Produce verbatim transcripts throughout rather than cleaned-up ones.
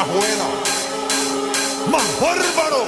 más bueno, más bárbaro.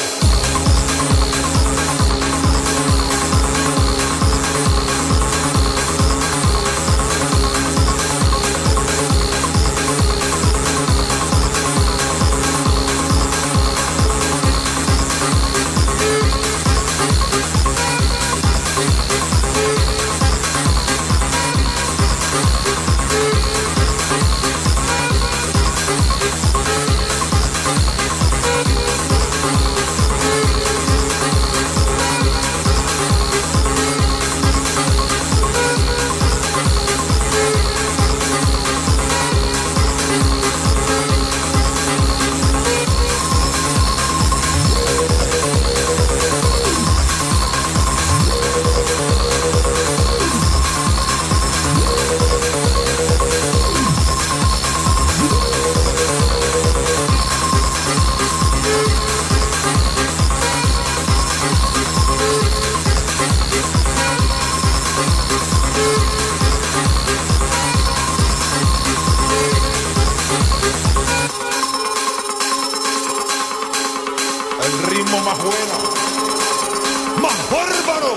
Más bueno, más bárbaro.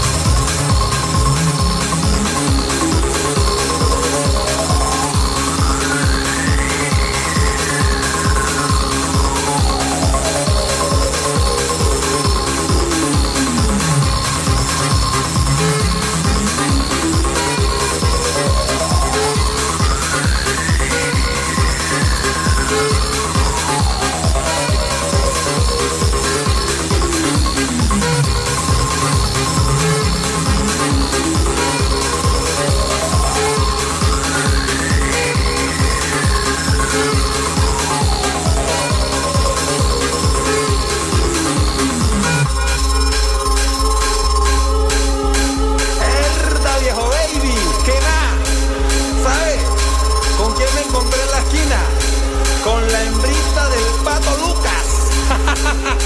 Con la hembrita del Pato Lucas.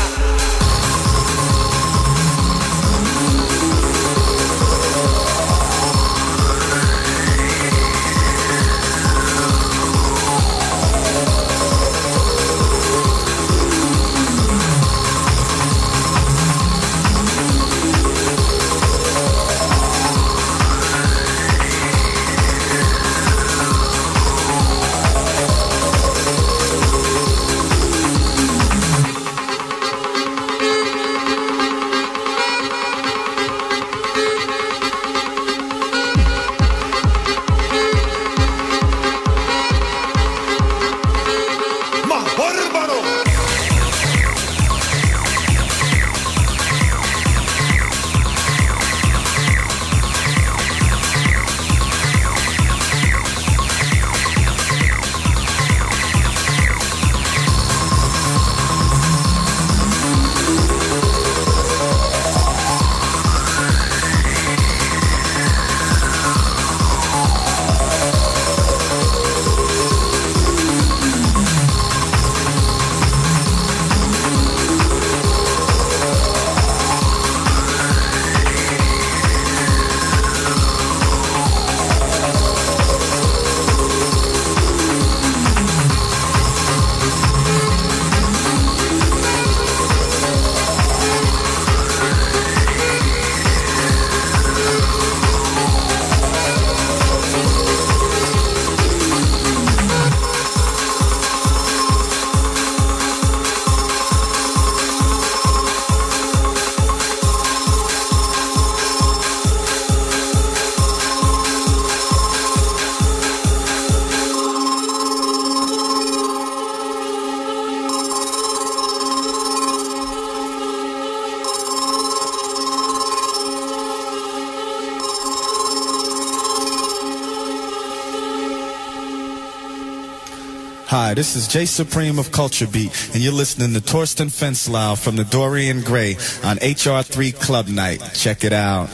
Hi, this is Jay Supreme of Culture Beat, and you're listening to Torsten Fenslau from the Dorian Gray on H R three Club Night. Check it out.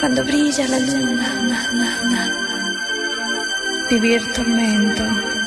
Cuando brilla la luna, vivir tormento.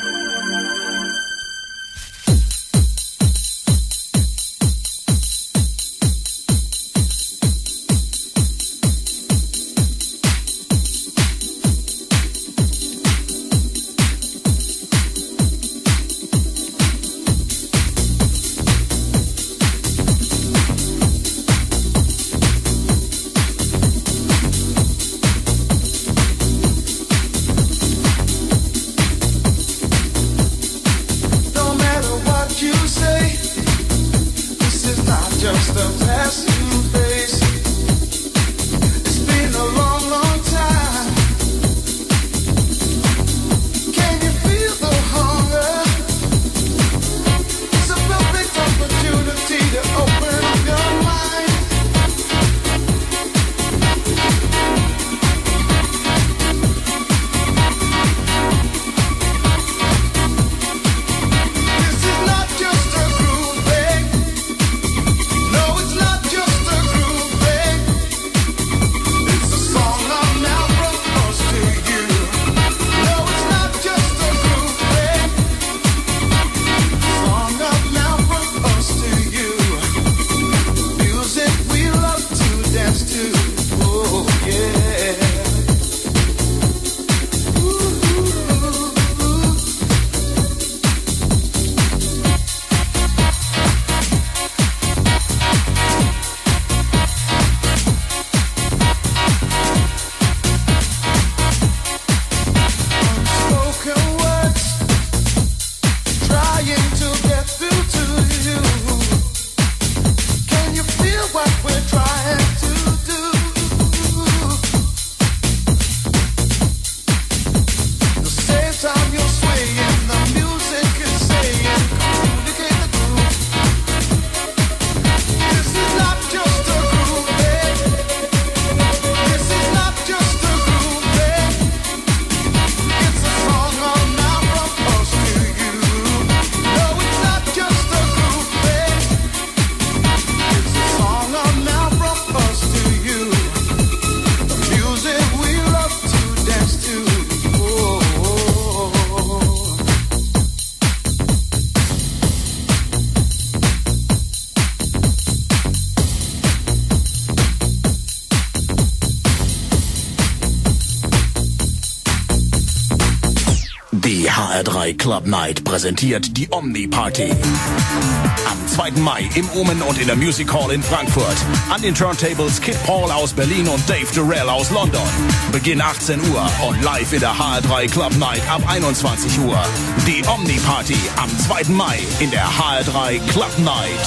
H R drei Club Night präsentiert die Omni Party. Am zweiten Mai im Omen und in der Music Hall in Frankfurt. An den Turntables Kid Paul aus Berlin und Dave Durrell aus London. Beginn achtzehn Uhr und live in der H R drei Club Night ab einundzwanzig Uhr. Die Omni Party am zweiten Mai in der H R drei Club Night.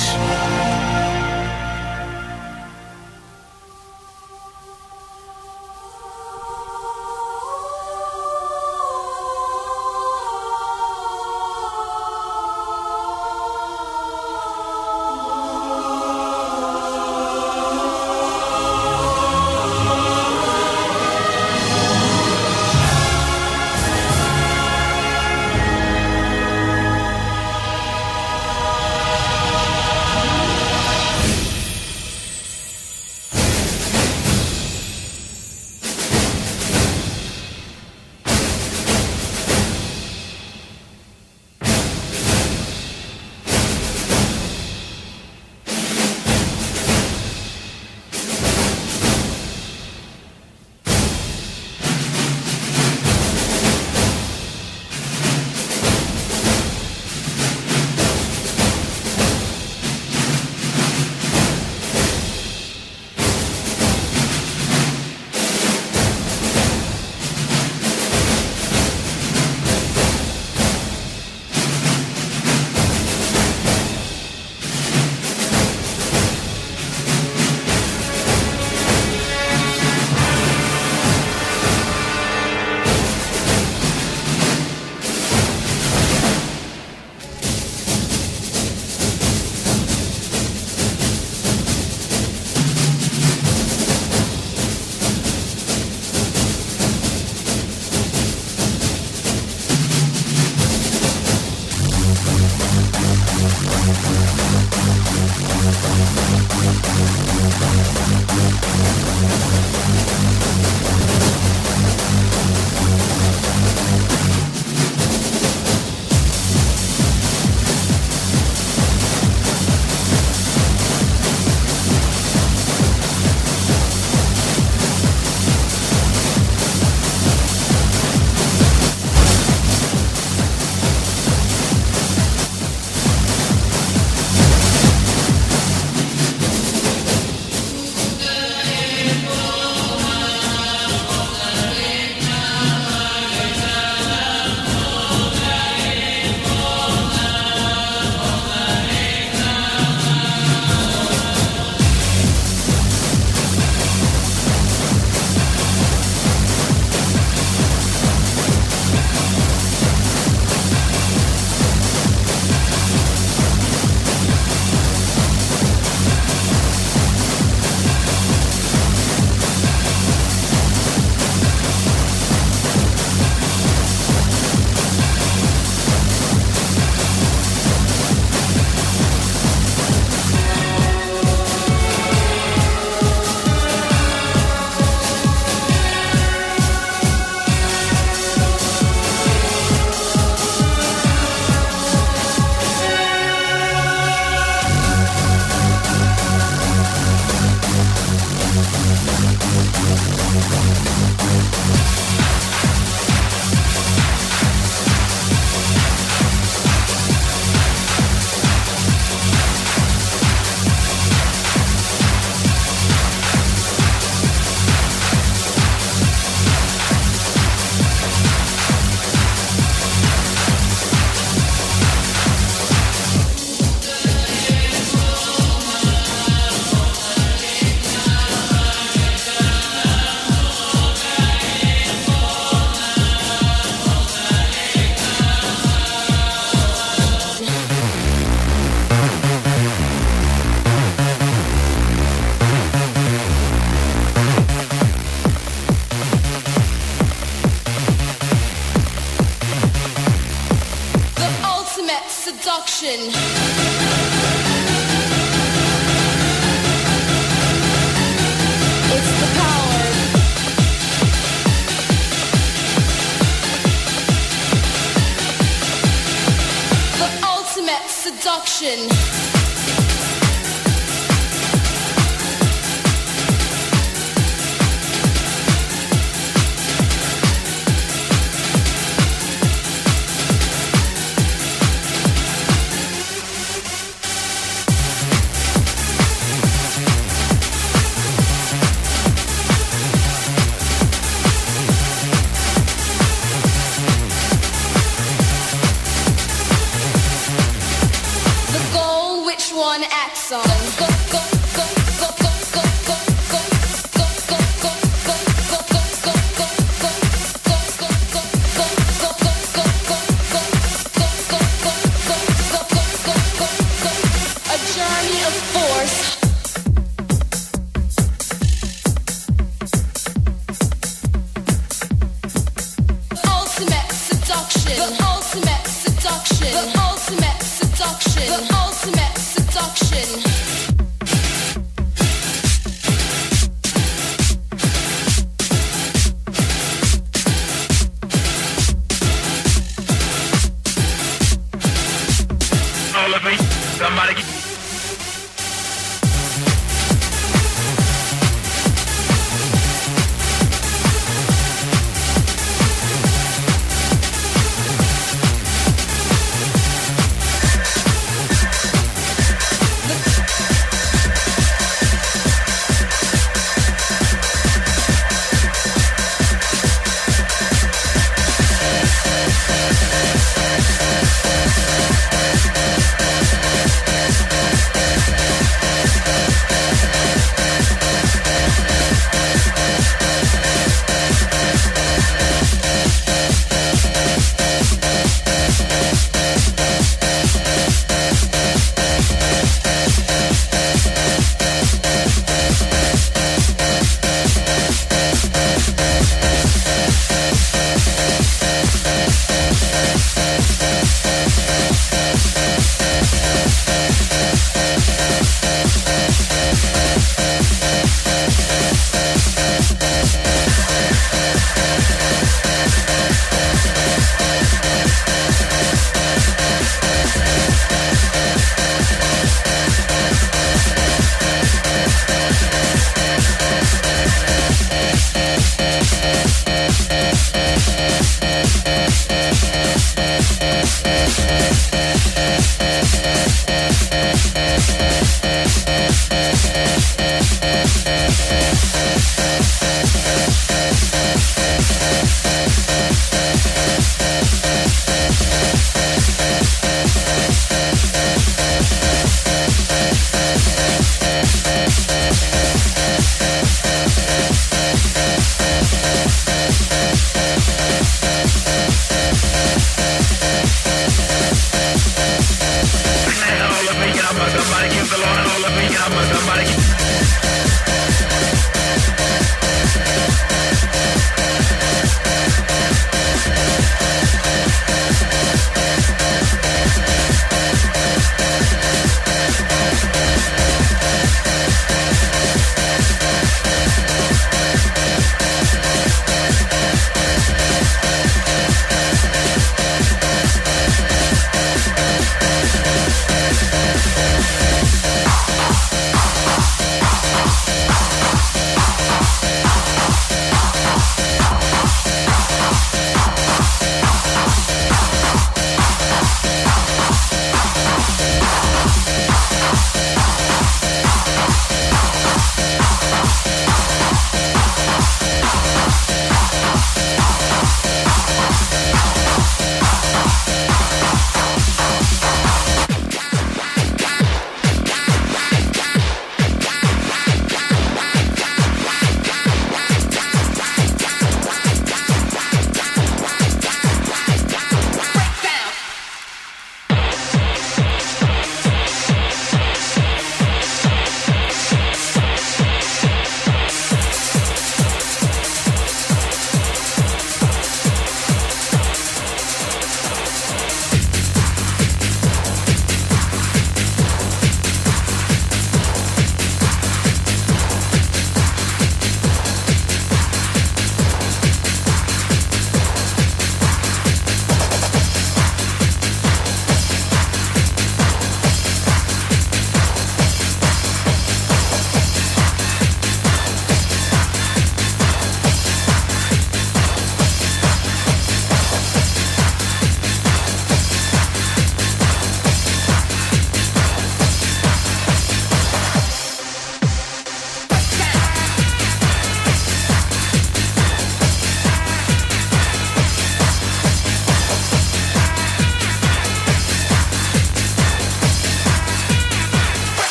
seduction. It's the power. The ultimate seduction. One acts on. Go, go, go, go, go, go, go, go, go, go, go, go, go, go, go, go, go, a journey of force. Ultimate seduction. The ultimate seduction. The ultimate seduction. The ultimate seduction. All of me, somebody get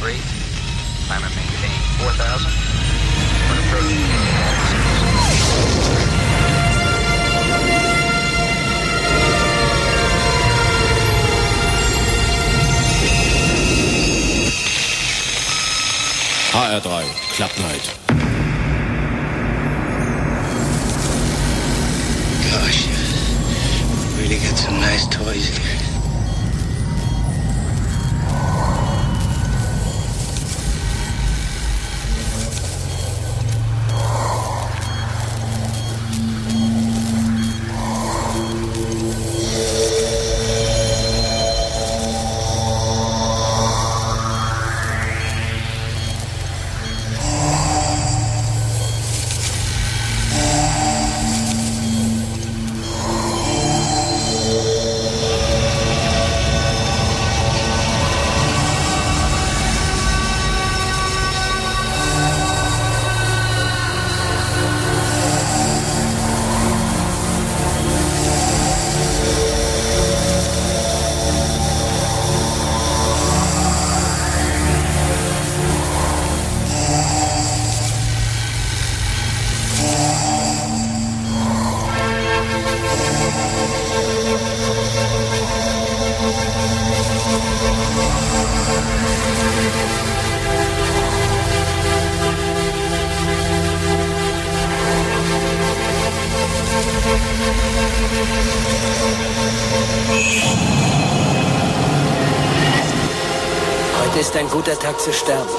three. Climber maintain four thousand. When approaching H R drei, Club Night. Gosh, really got some nice toys here. Heute ist ein guter Tag zu sterben.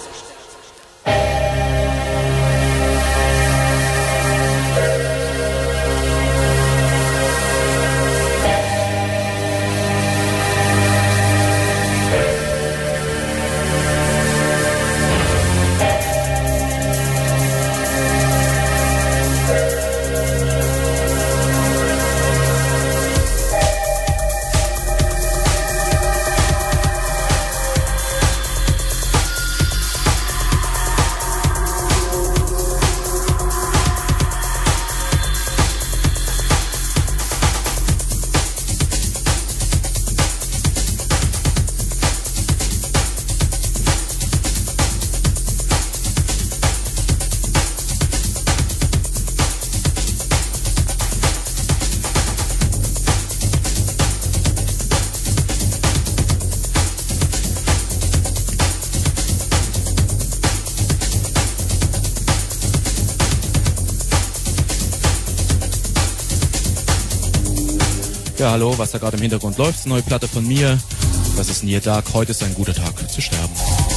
Ja, hallo, was da gerade im Hintergrund läuft, neue Platte von mir. Das ist Near Dark. Heute ist ein guter Tag zu sterben.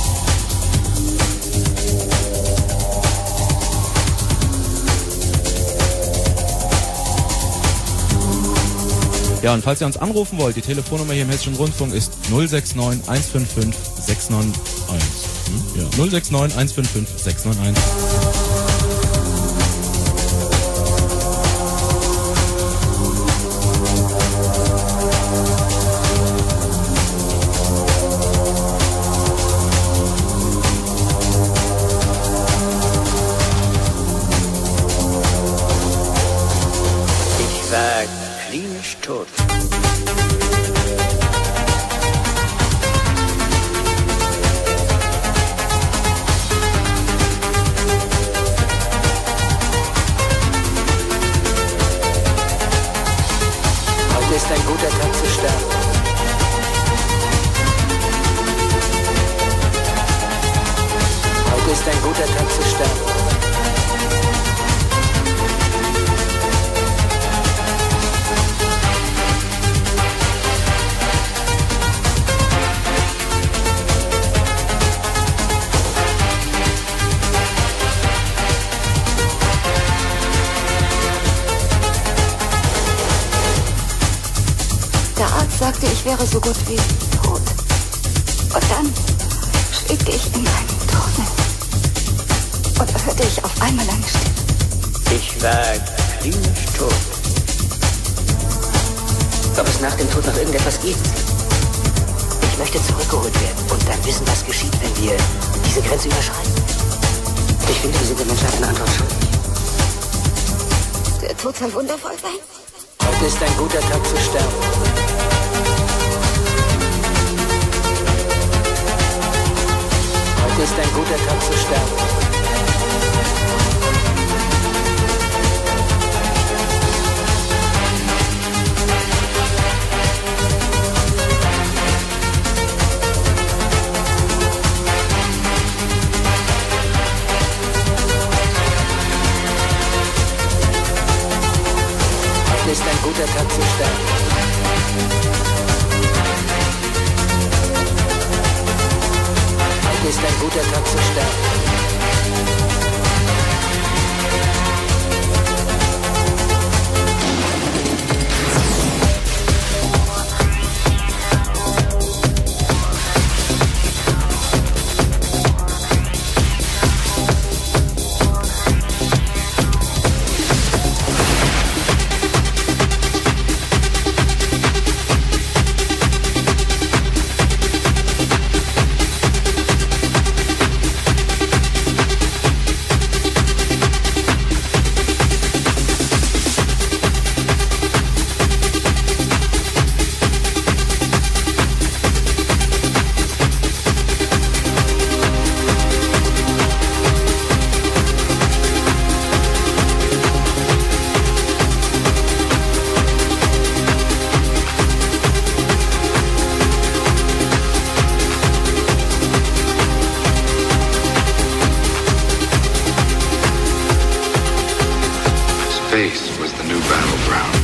Ja, und falls ihr uns anrufen wollt, die Telefonnummer hier im Hessischen Rundfunk ist null sechs neun eins fünf fünf sechs neun eins. Hm? Ja, null sechs neun eins fünf fünf sechs neun eins. Klinisch tot. Heute ist ein guter Tag zu sterben. Heute ist ein guter Tag zu sterben. sagte, ich wäre so gut wie tot. Und dann schwebte ich in einem Tunnel. Und da hörte ich auf einmal eine Stimme. Ich war klinisch tot. Ob es nach dem Tod noch irgendetwas gibt? Ich möchte zurückgeholt werden und dann wissen, was geschieht, wenn wir diese Grenze überschreiten. Ich finde, wir sind der Menschheit eine Antwort schuldig. Der Tod soll wundervoll sein. Heute ist ein guter Tag zu sterben. sterben. Heute ist ein guter Tag zu sterben. Space was the new battleground.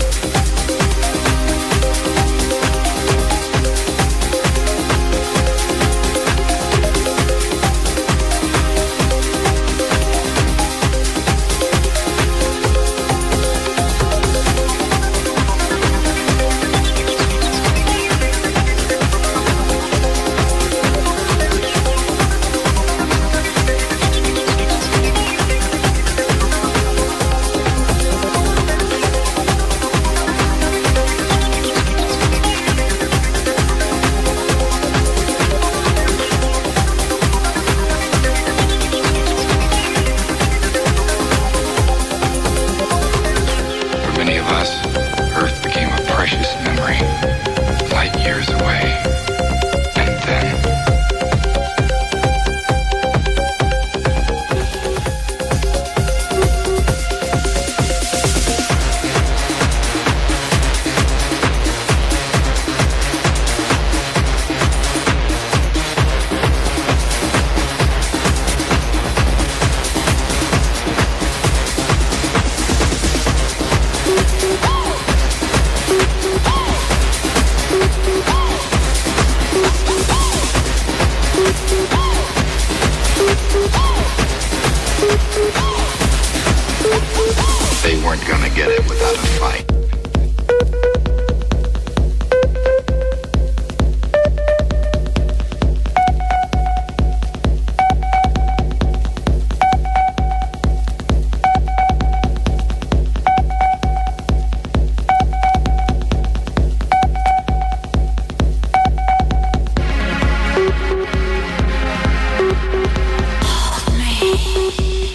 They weren't gonna get it without a fight.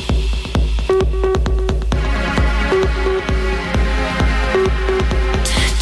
Touch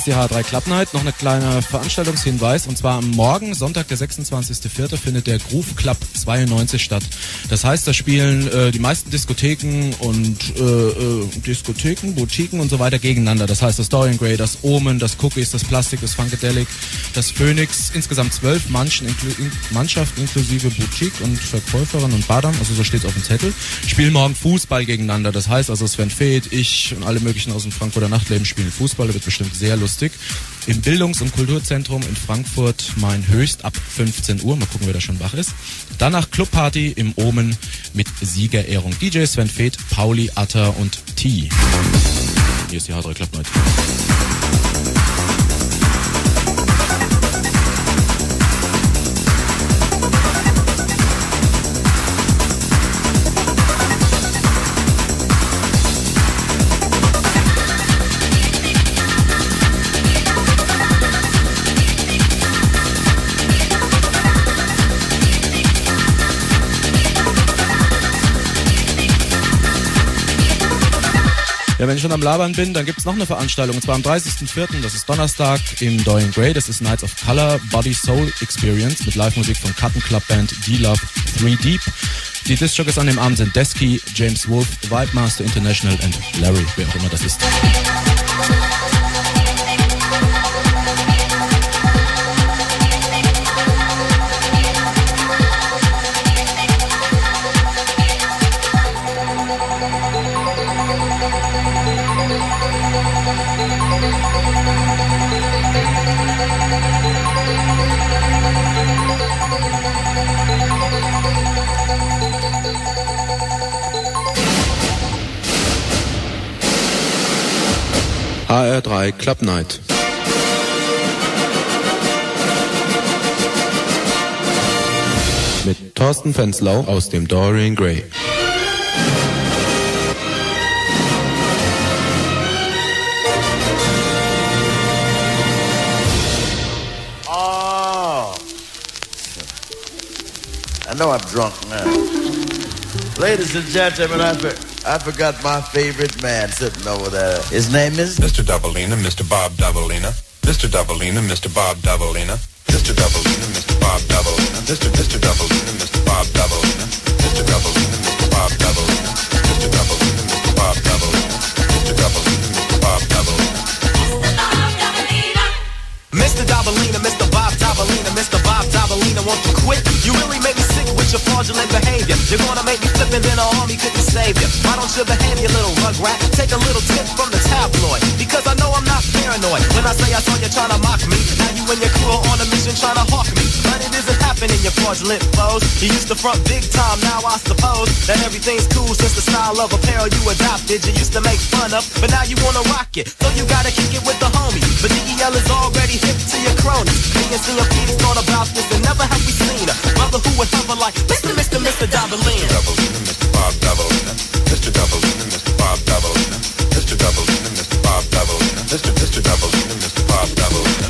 ist die H drei Club Night. Noch eine kleine Veranstaltungshinweis. Und zwar am Morgen, Sonntag, der sechsundzwanzigster vierte findet der Groove Club zweiundneunzig statt. Das heißt, da spielen äh, die meisten Diskotheken und äh, äh, Diskotheken, Boutiquen und so weiter gegeneinander. Das heißt, das Dorian Gray, das Omen, das Cookies, das Plastik, das Funkadelic, das Phoenix. Insgesamt zwölf Manchen, inklu in Mannschaften inklusive Boutique und Verkäuferin und Badam. Also so steht es auf dem Zettel. Spielen morgen Fußball gegeneinander. Das heißt also Sven Feth, ich und alle möglichen aus dem Frankfurter Nachtleben spielen Fußball. Das wird bestimmt sehr lustig. Im Bildungs- und Kulturzentrum in Frankfurt Main Höchst ab fünfzehn Uhr. Mal gucken, wer da schon wach ist. Danach Clubparty im Omen mit Siegerehrung. D J Sven Feth, Pauli, Atta und T. Hier ist die H drei Club Night. Ja, wenn ich schon am Labern bin, dann gibt's noch eine Veranstaltung, und zwar am dreißigsten vierten, das ist Donnerstag im Dorian Gray, das ist Nights of Color Body Soul Experience mit Live-Musik von Cotton Club Band D-Love three Deep. Die Disc-Jockeys an dem Abend sind Desky, James Wolf, Vibe Master International und Larry, wer auch immer das ist. H R drei Club Night. Mit Thorsten Fenslau aus dem Dorian Gray. Oh, I know I'm drunk now. Ladies and gentlemen, I, for, I forgot my favorite man sitting over there. His name is Mister Doubleina, Mister Bob Doubleina. Mister Doubleina, Mister Bob Doubleina. Mister Doubleina, Mister Bob Doubleina. Mister Mister Doubleina, Mister Bob Doubleina. Mister Doubleina, Mister Bob Doubleina. Mister Doubleina, Mister Bob Doubleina. Mister Doubleina, Mister Bob Doubleina. Mister Doubleina, Mister Bob Doubleina, Mister Bob Doubleina, won't you quit? You really make me sick with your fraudulent behavior. You're gonna make me flip and then an army couldn't save you. Why don't you behave, you little rugrat? Take a little tip from the tabloid, because I know I'm not paranoid. When I say I saw you trying to mock me, now you and your crew are on a mission trying to hawk me. But it isn't happening, you fraudulent foes. You used to front big time, now I suppose that everything's cool since the style of apparel you adopted. You used to make fun of, but now you wanna rock it. So you gotta kick it with the homies. But D E L is already hip to your cronies. Me and C M P's thought about this and never have we seen a brother who would hover like Mister Mister Mister Doubleina. Doubleina, Mister Bob Doubleina. Mister Doubleina, Mister Bob Doubleina. Mister Doubleina, Mister Bob Doubleina. Mister Mister Doubleina, Mister Bob Doubleina.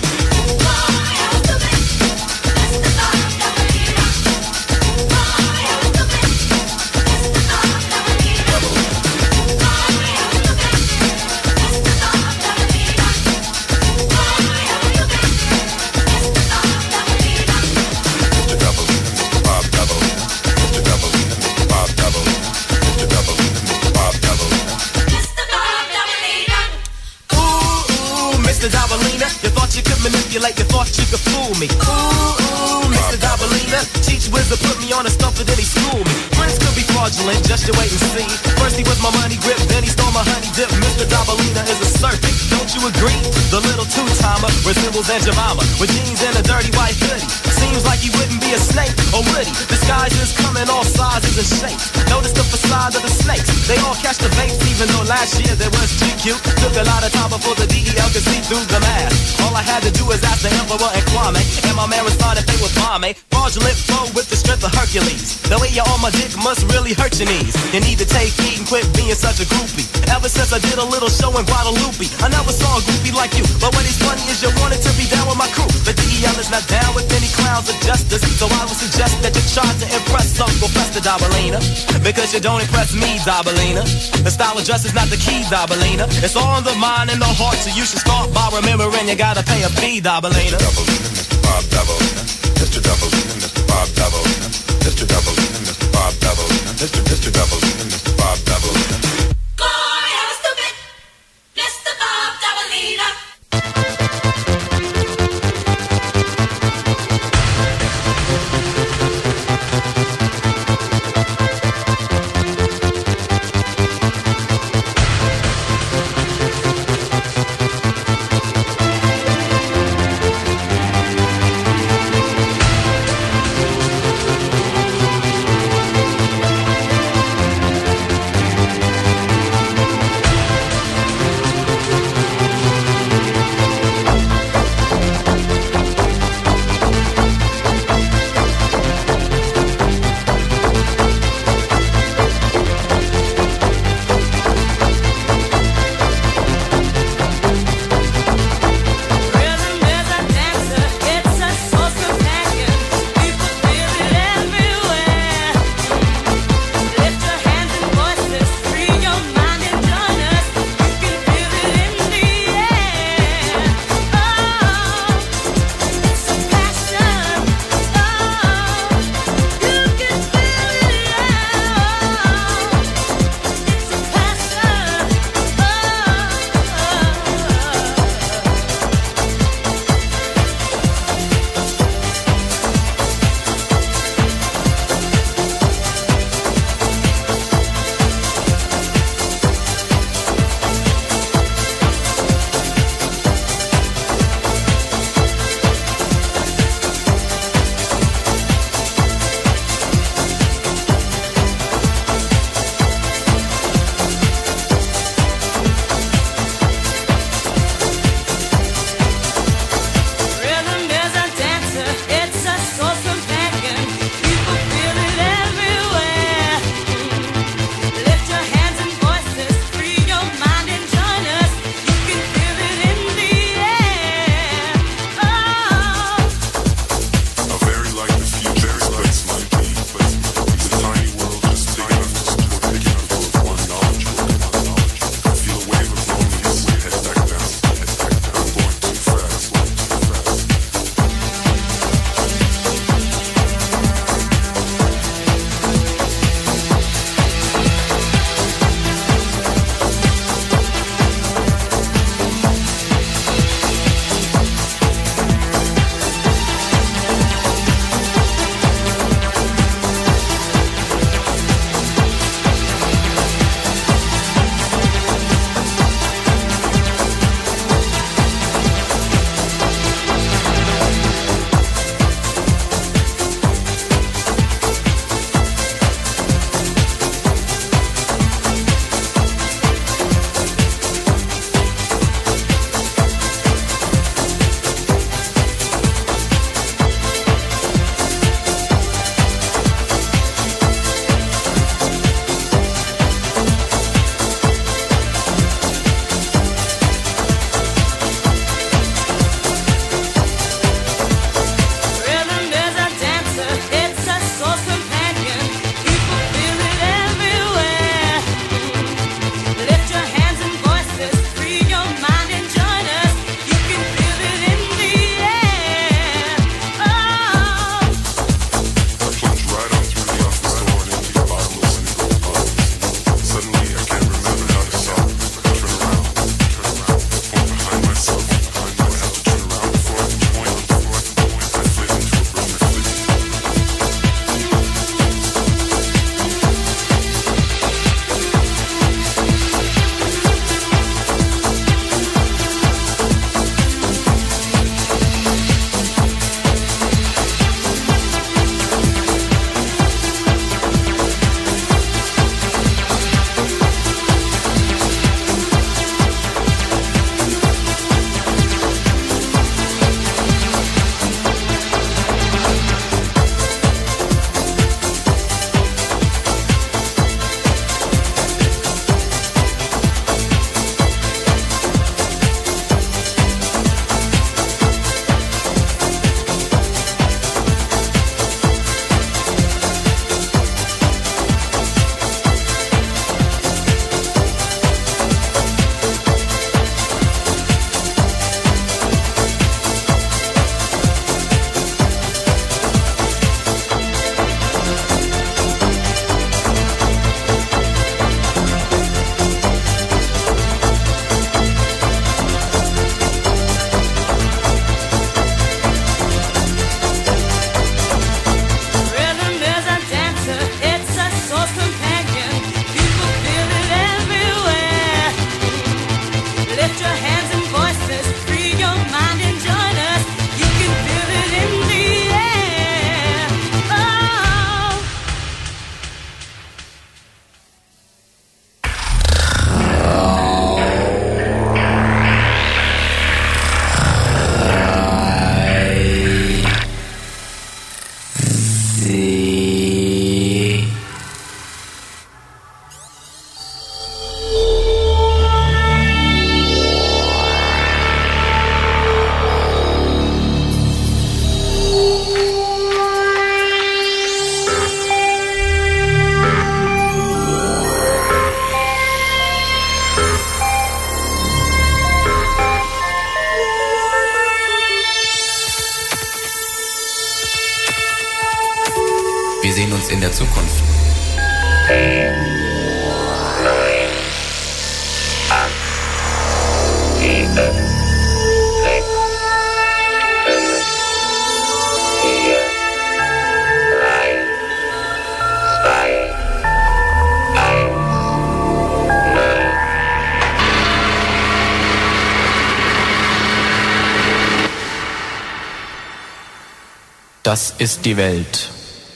Doubleina, you thought you could manipulate, you thought you could fool me. Ooh, ooh, Mister Doubleina, teach wizard put me on a stumper, then he schooled me. Friends could be fraudulent, just you wait and see. First he was my money grip, then he stole my honey dip. Mister Doubleina is a serpent, don't you agree? The little two-timer resembles Aunt Jemima, with jeans and a dirty white hoodie. Seems like he wouldn't be a snake, or would he? Disguises come in all sizes and shapes. Notice the facade of the snakes, they all catch the baits, even though last year there was G Q. Took a lot of time before the D E L could see through the mask. All I had to do is ask the Emperor and Kwame, and my man responded they was Kwame. Fraudulent flow with the strength of Hercules. The way you're on my dick must really hurt your knees. You need to take heed and quit being such a groupie. Ever since I did a little show in Guadalupe, I never saw a groupie like you. But what is funny is you wanted to be down with my crew. But D E L is not down with any crew. clowns of justice. So I would suggest that you try to impress Uncle Fester, Dabalina. Because you don't impress me, Dabalina. The style of dress is not the key, Dabalina. It's all in the mind and the heart, so you should start by remembering you gotta pay a fee, Dabalina. Mister Bob Dabalina, Mister Dabalina, Mister Bob Dabalina, Mister Dabalina, Mister Bob Dabalina, Mister Mister Dabalina, Mister Bob Dabalina. Boy, I was stupid, Mister Bob Dabalina. sehen uns in der Zukunft. Das ist die Welt.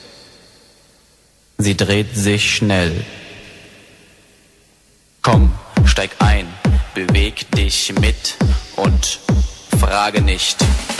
Sie dreht sich schnell. Komm, steig ein, beweg dich mit und frage nicht.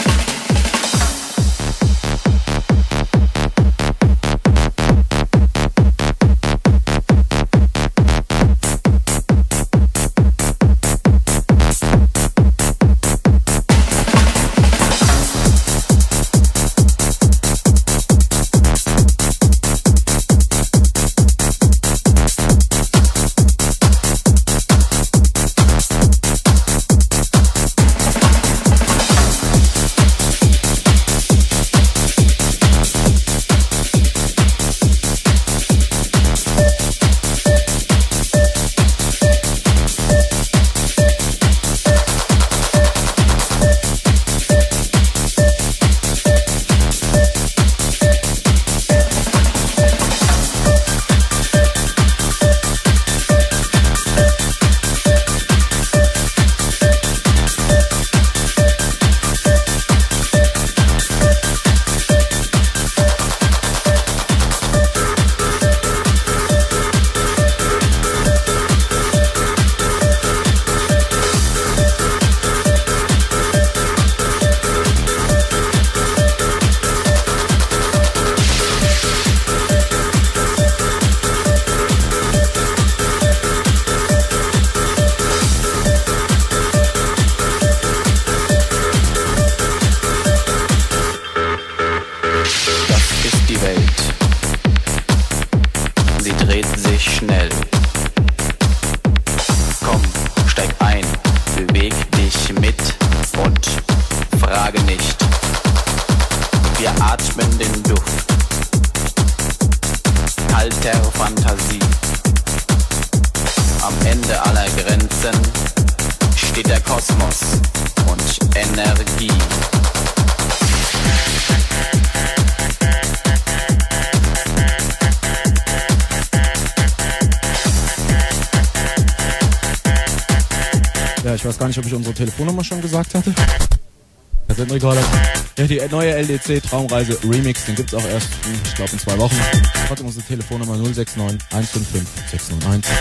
Ich weiß gar nicht, ob ich unsere Telefonnummer schon gesagt hatte. Kassettenrekorder. Ja, die neue L D C Traumreise Remix, den gibt's auch erst, ich glaube, in zwei Wochen. Trotzdem unsere Telefonnummer null sechs neun eins fünf fünf sechs null eins.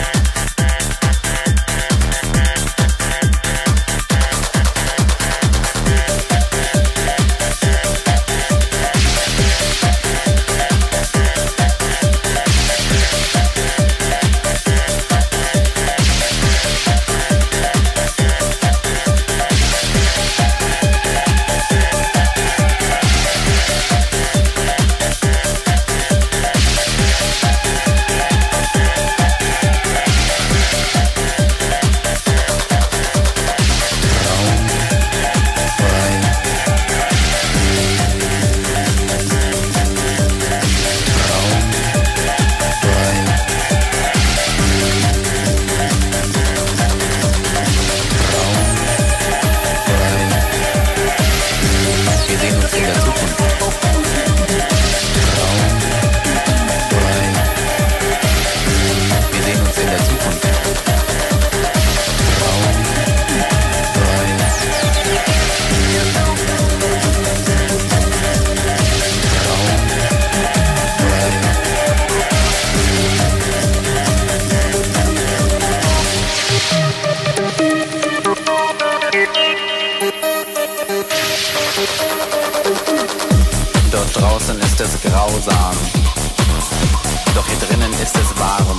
Draußen ist es grausam, doch hier drinnen ist es warm.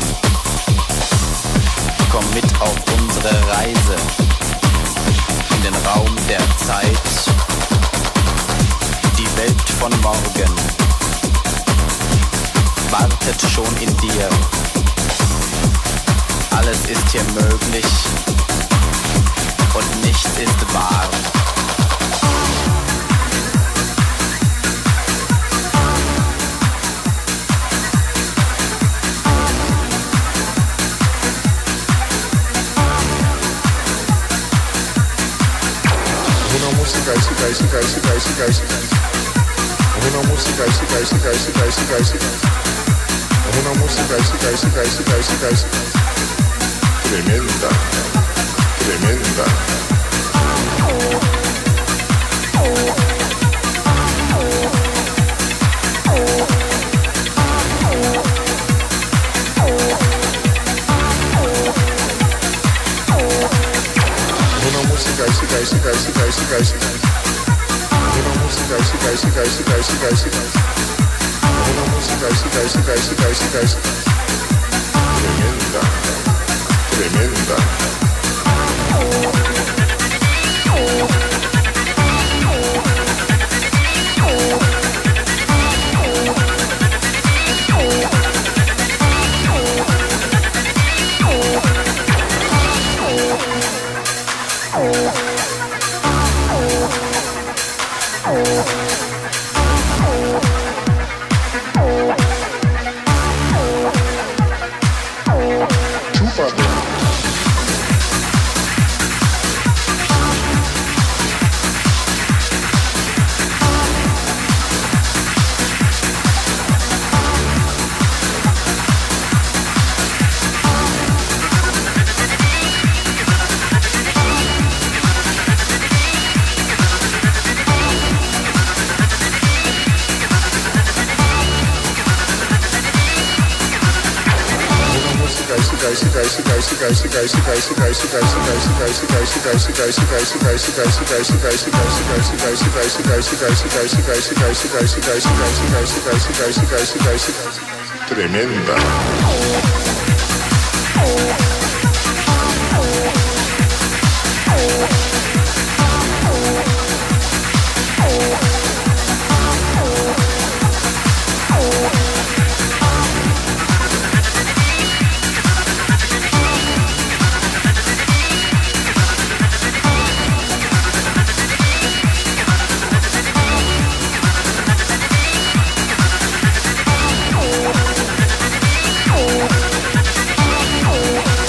Komm mit auf unsere Reise in den Raum der Zeit. Die Welt von morgen wartet schon in dir. Alles ist hier möglich und nichts ist wahr. música, música, música, música. Es una música, música, música, música, música, música. Es una música, música, música, música, música, música. Tremenda, tremenda. Una música, música, música, música, música, música. Una música, música, música, música, música, música. Una música, música, música, música, música, música. Tremenda, tremenda. Tremenda. Oh,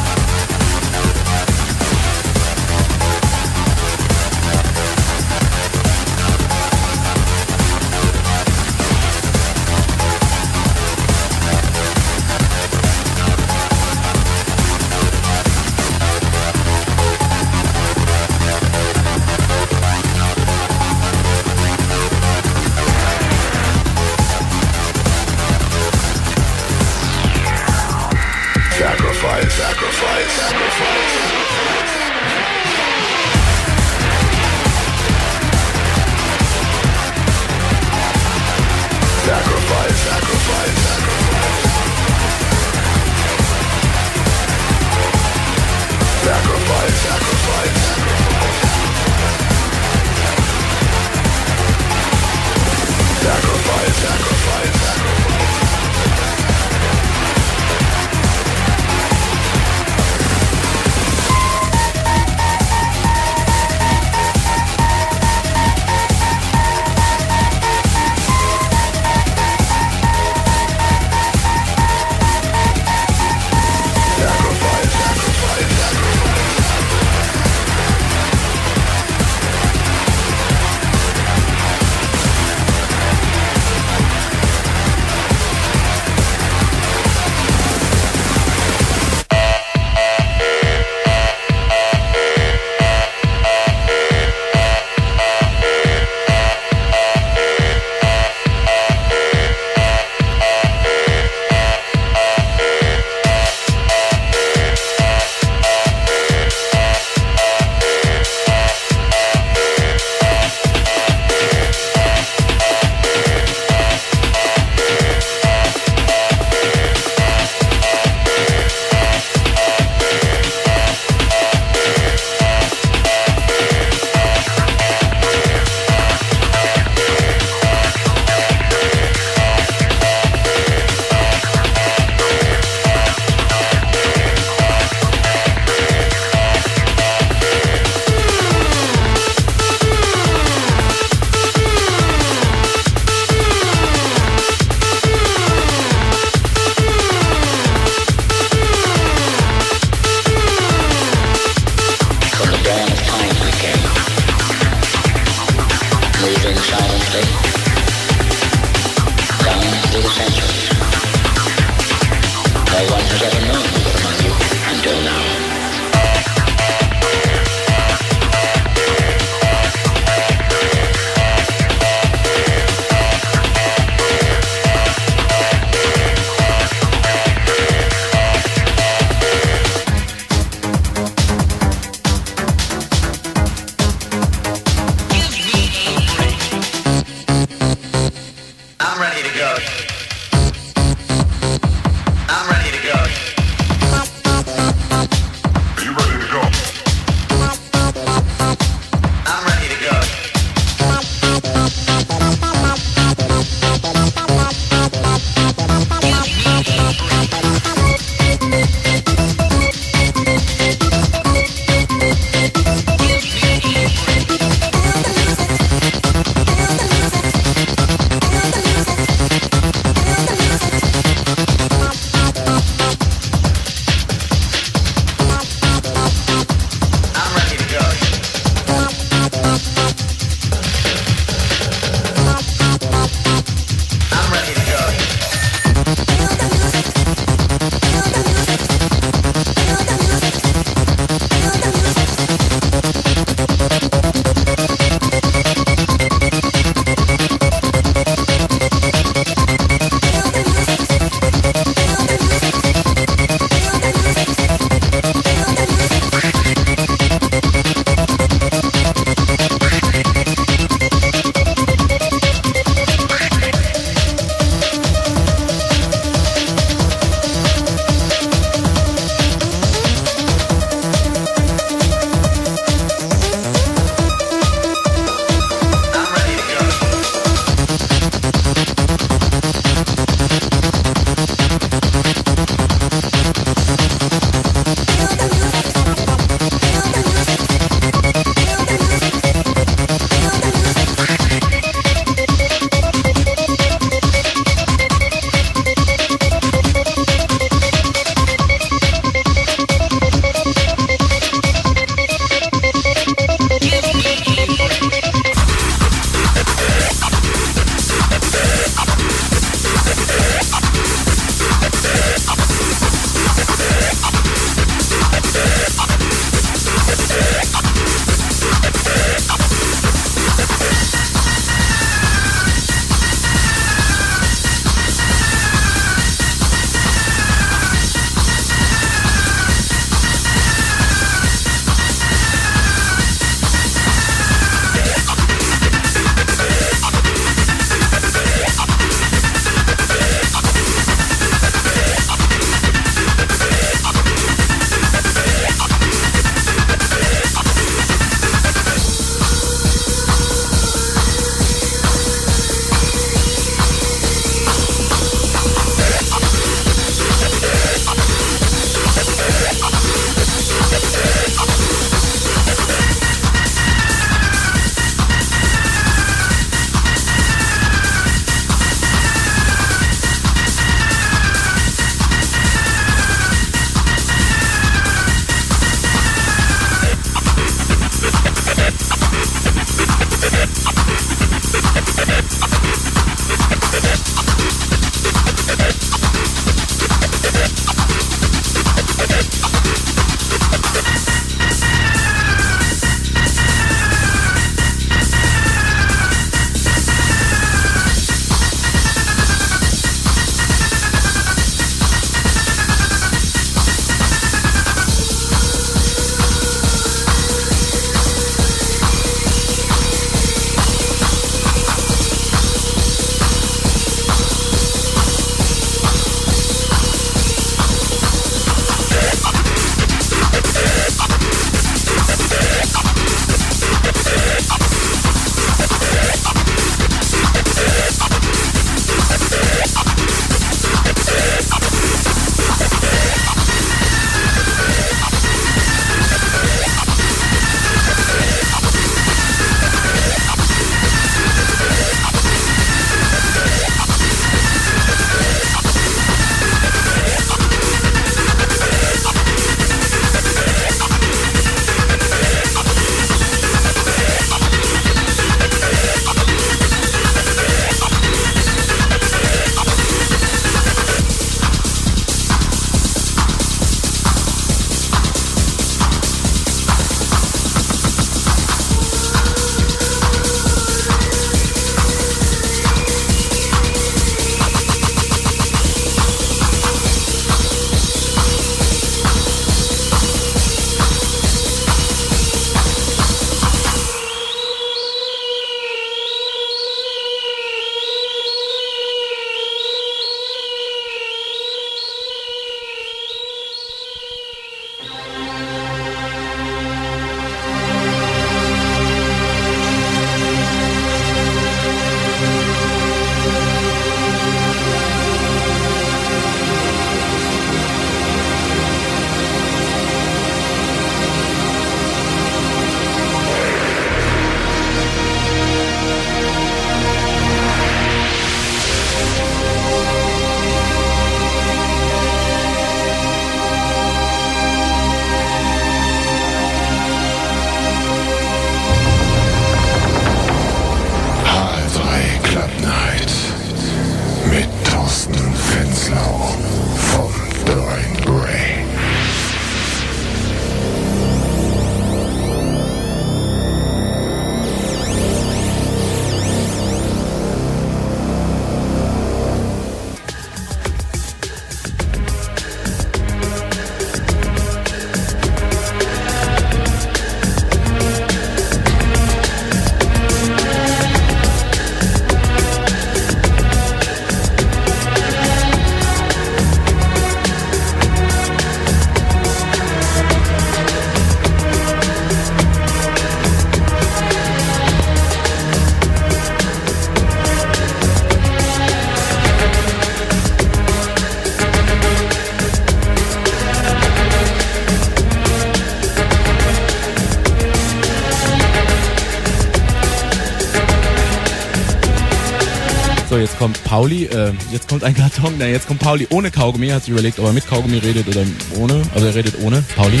So, jetzt kommt Pauli, äh, jetzt kommt ein Karton, na, jetzt kommt Pauli ohne Kaugummi, hat sich überlegt, ob er mit Kaugummi redet oder ohne, also er redet ohne, Pauli.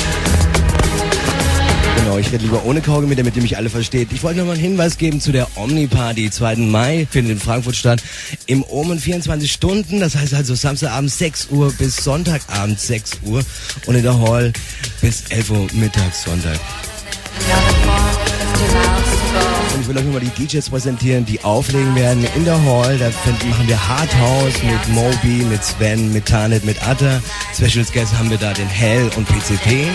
Genau, ich rede lieber ohne Kaugummi, damit ihr mich alle versteht. Ich wollte noch mal einen Hinweis geben zu der Omni-Party. zweiten Mai findet in Frankfurt statt. Im Omen vierundzwanzig Stunden, das heißt also Samstagabend sechs Uhr bis Sonntagabend sechs Uhr und in der Hall bis elf Uhr mittags Sonntag. Und ich will euch nur mal die D Js präsentieren, die auflegen werden in der Hall. Da machen wir Hard House mit Moby, mit Sven, mit Tanit, mit Atta. Special Guests haben wir da den Hell und P C P.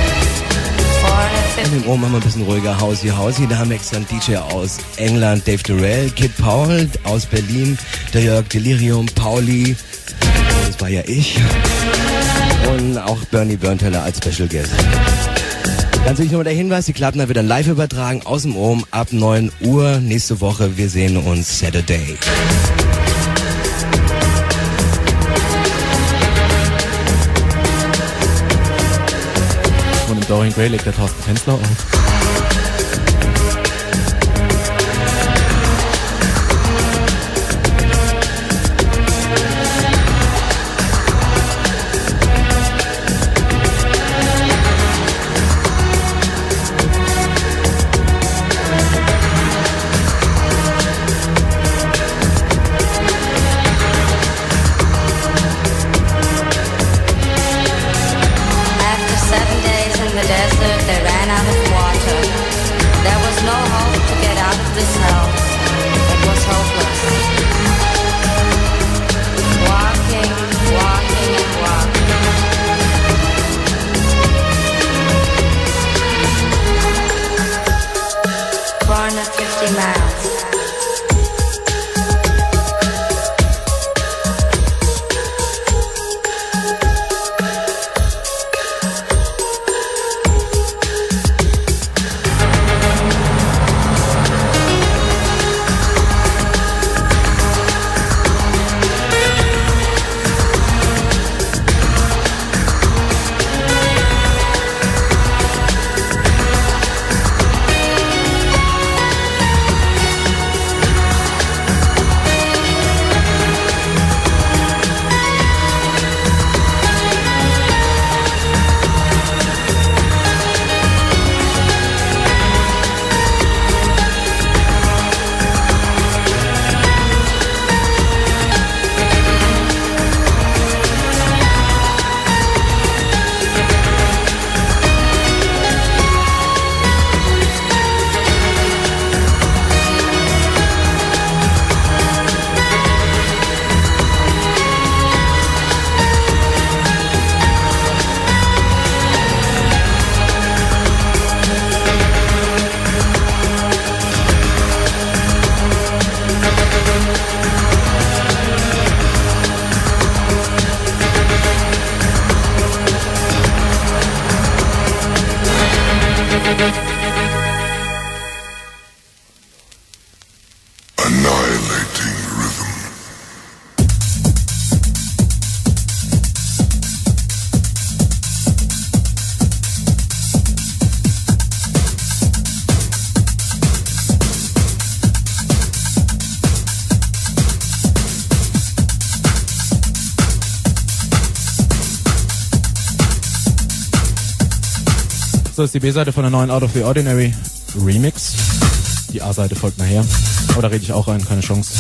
Und im Oben haben wir ein bisschen ruhiger Hausi Hausi. Da haben wir extra einen D J aus England, Dave Durrell, Kid Paul aus Berlin, der Jörg Delirium, Pauli, das war ja ich, und auch Bernie Burnteller als Special Guest. Ganz wichtig nochmal der Hinweis, die Club Night wird dann live übertragen aus dem Ohm ab neun Uhr nächste Woche. Wir sehen uns Saturday. Von dem Dorian Gray legt der Thorsten Fensler auf. Das ist die B-Seite von der neuen Out of the Ordinary Remix. Die A-Seite folgt nachher. Aber da rede ich auch rein, keine Chance.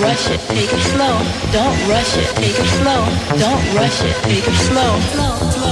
rush it, take it slow. Don't rush it, take it slow. Don't rush it, take it slow. Slow, slow.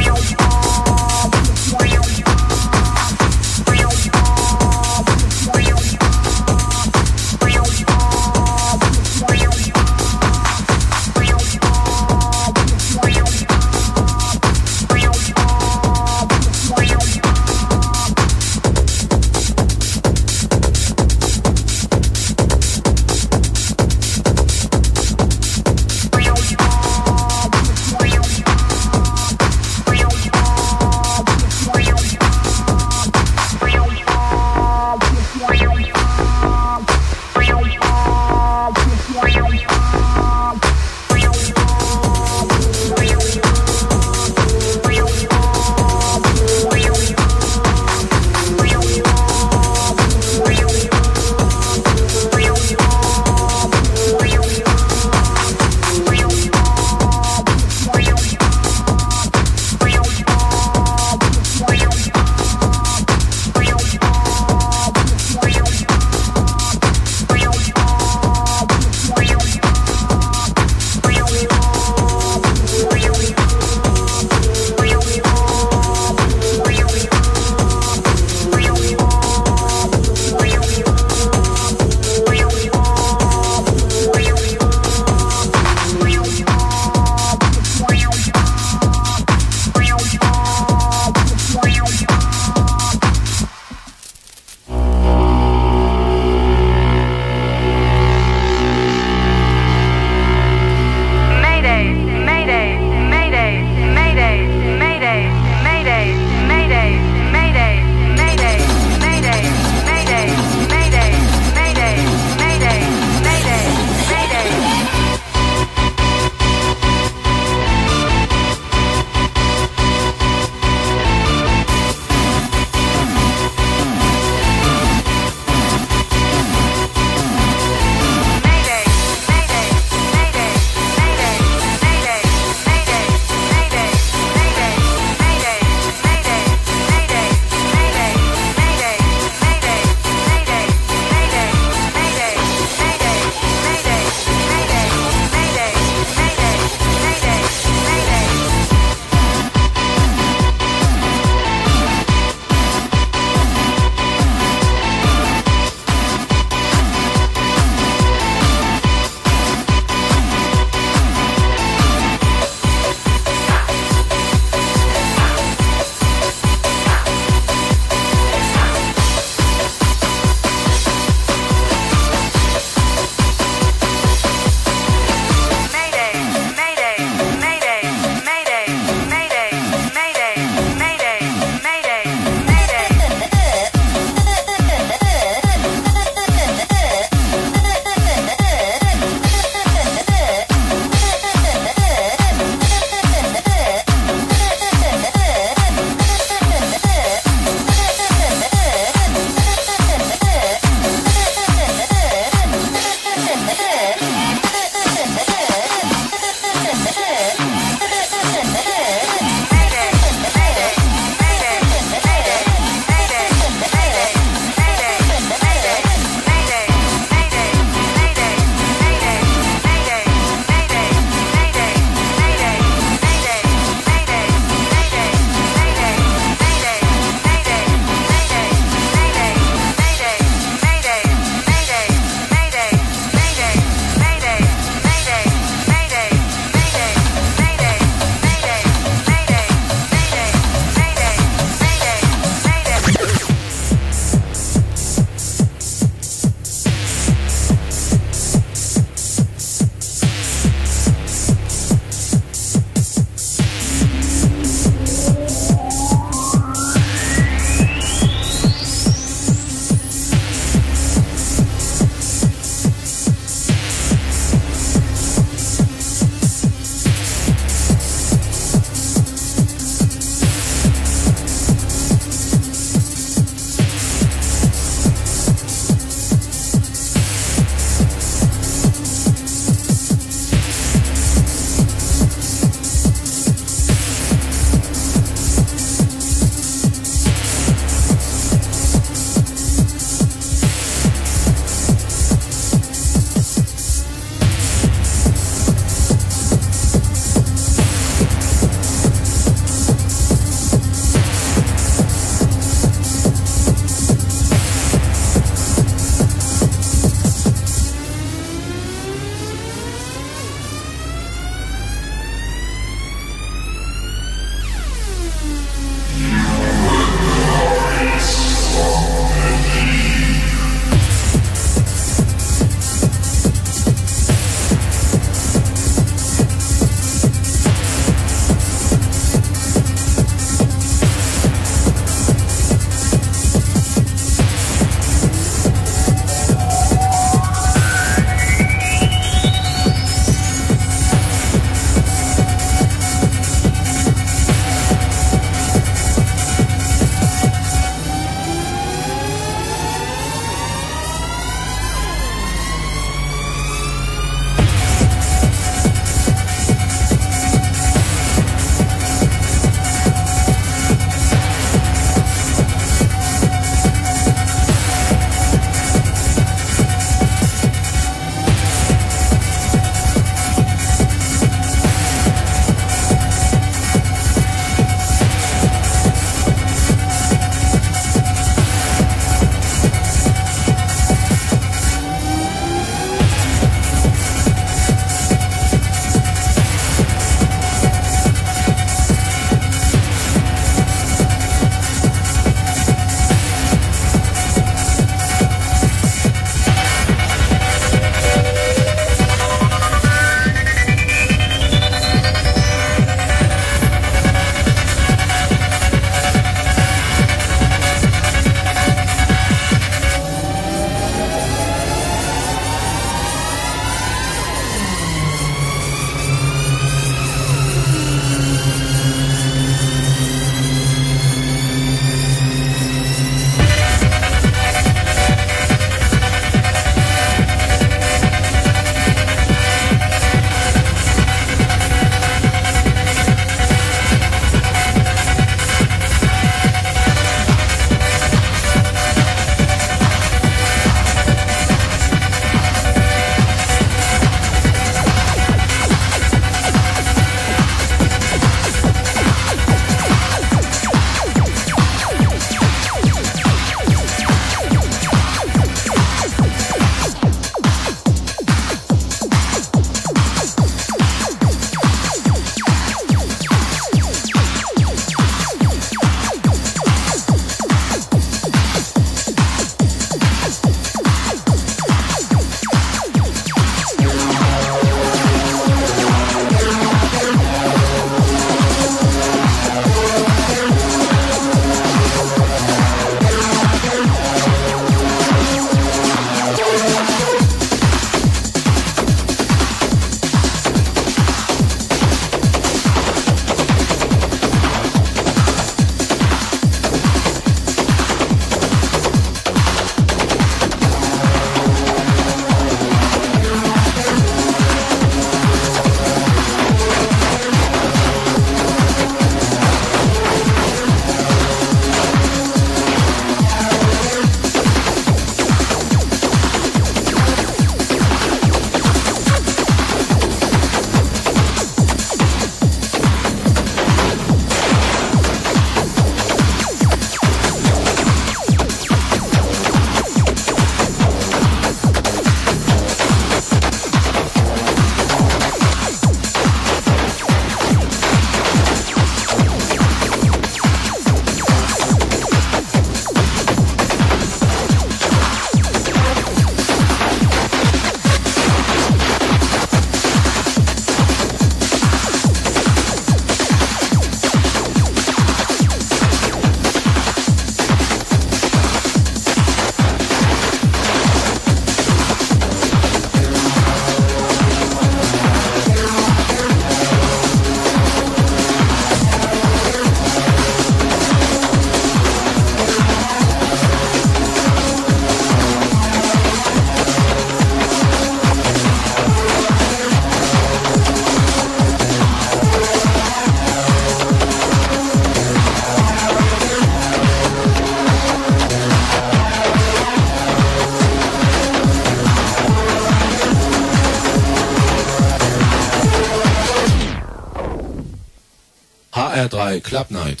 R drei Club Night.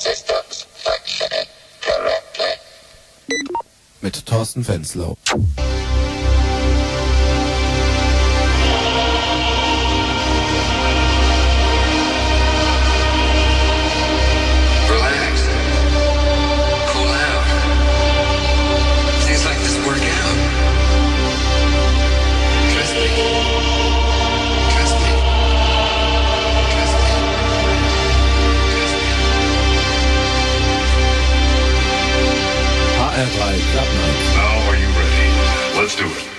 Mit Thorsten Fenslow. R drei Club Night. Now are you ready? Let's do it.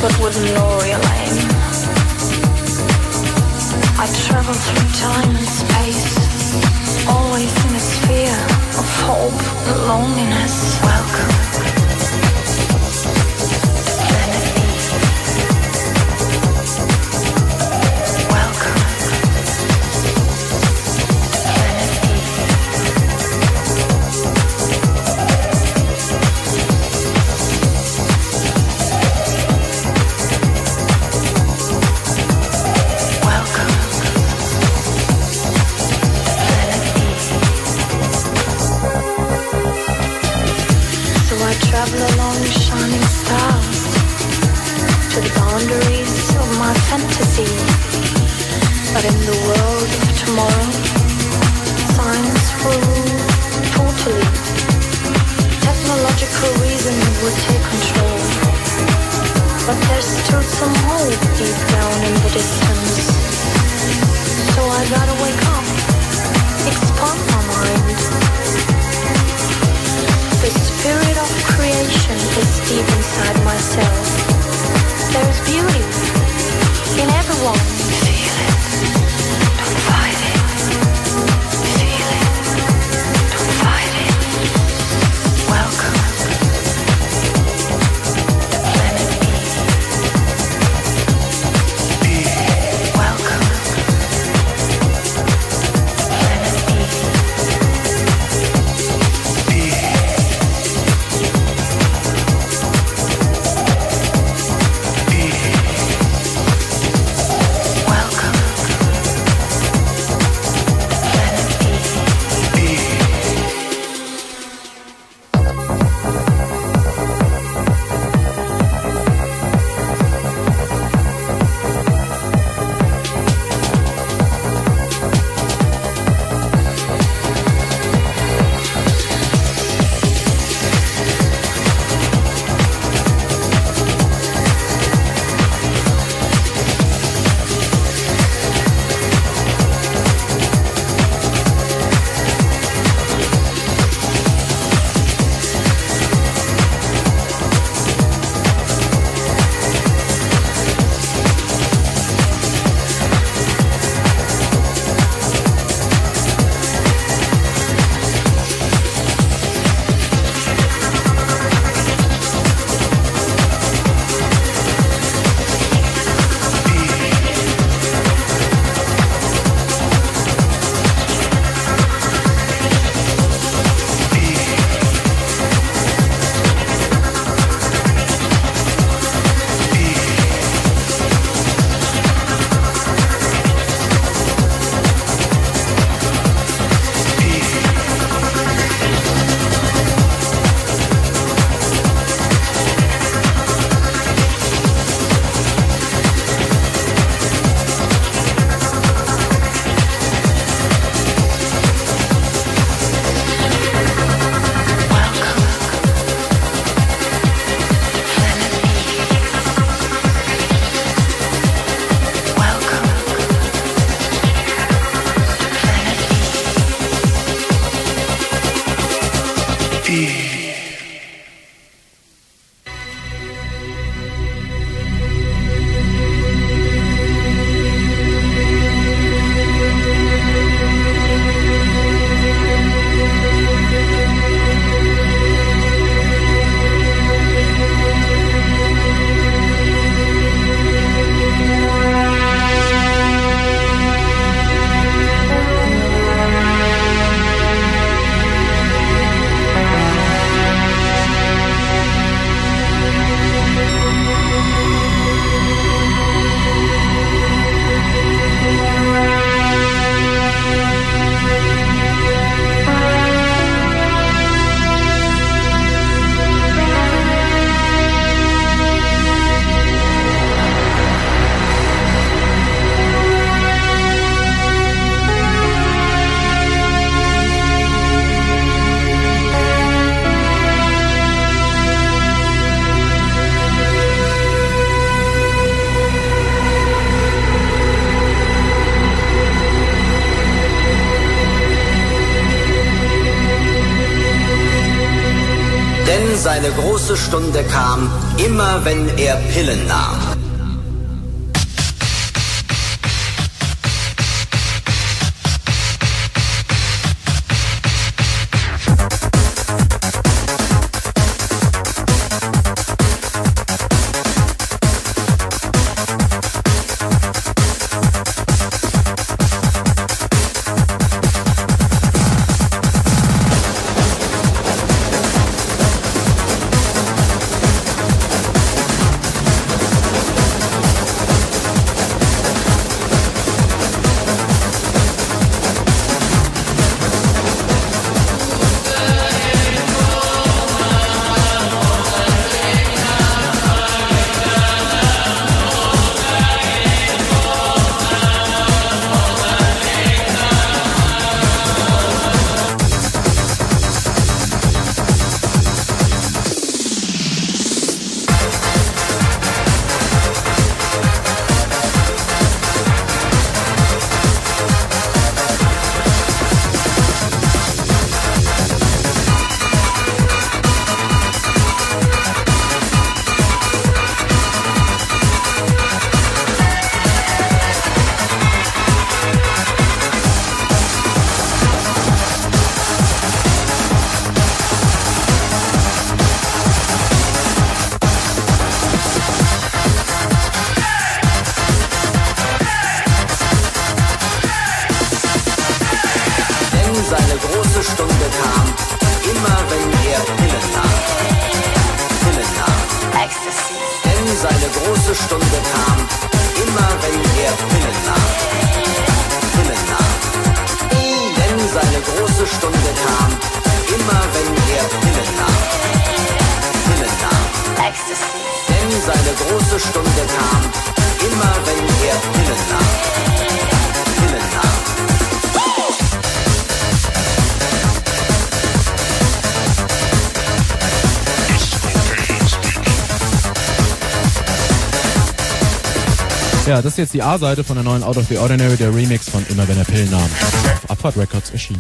but wouldn't lower your lane. I travel through time and space, always in a sphere of hope and loneliness. Welcome. Travel along shining stars to the boundaries of my fantasy. But in the world of tomorrow, science will rule totally. Technological reason would take control. But there's still some hope deep down in the distance. So I gotta wake up, expand my mind. The spirit of creation is deep inside myself. There's beauty in everyone. Feel it, don't fight it. Feel it, don't fight it. Welcome. Planet B. seine große Stunde kam, immer wenn er Pillen nahm. Ja, das ist jetzt die A-Seite von der neuen Out of the Ordinary, der Remix von Immer wenn er Pillen nahm. Auf Abfahrt Records erschienen.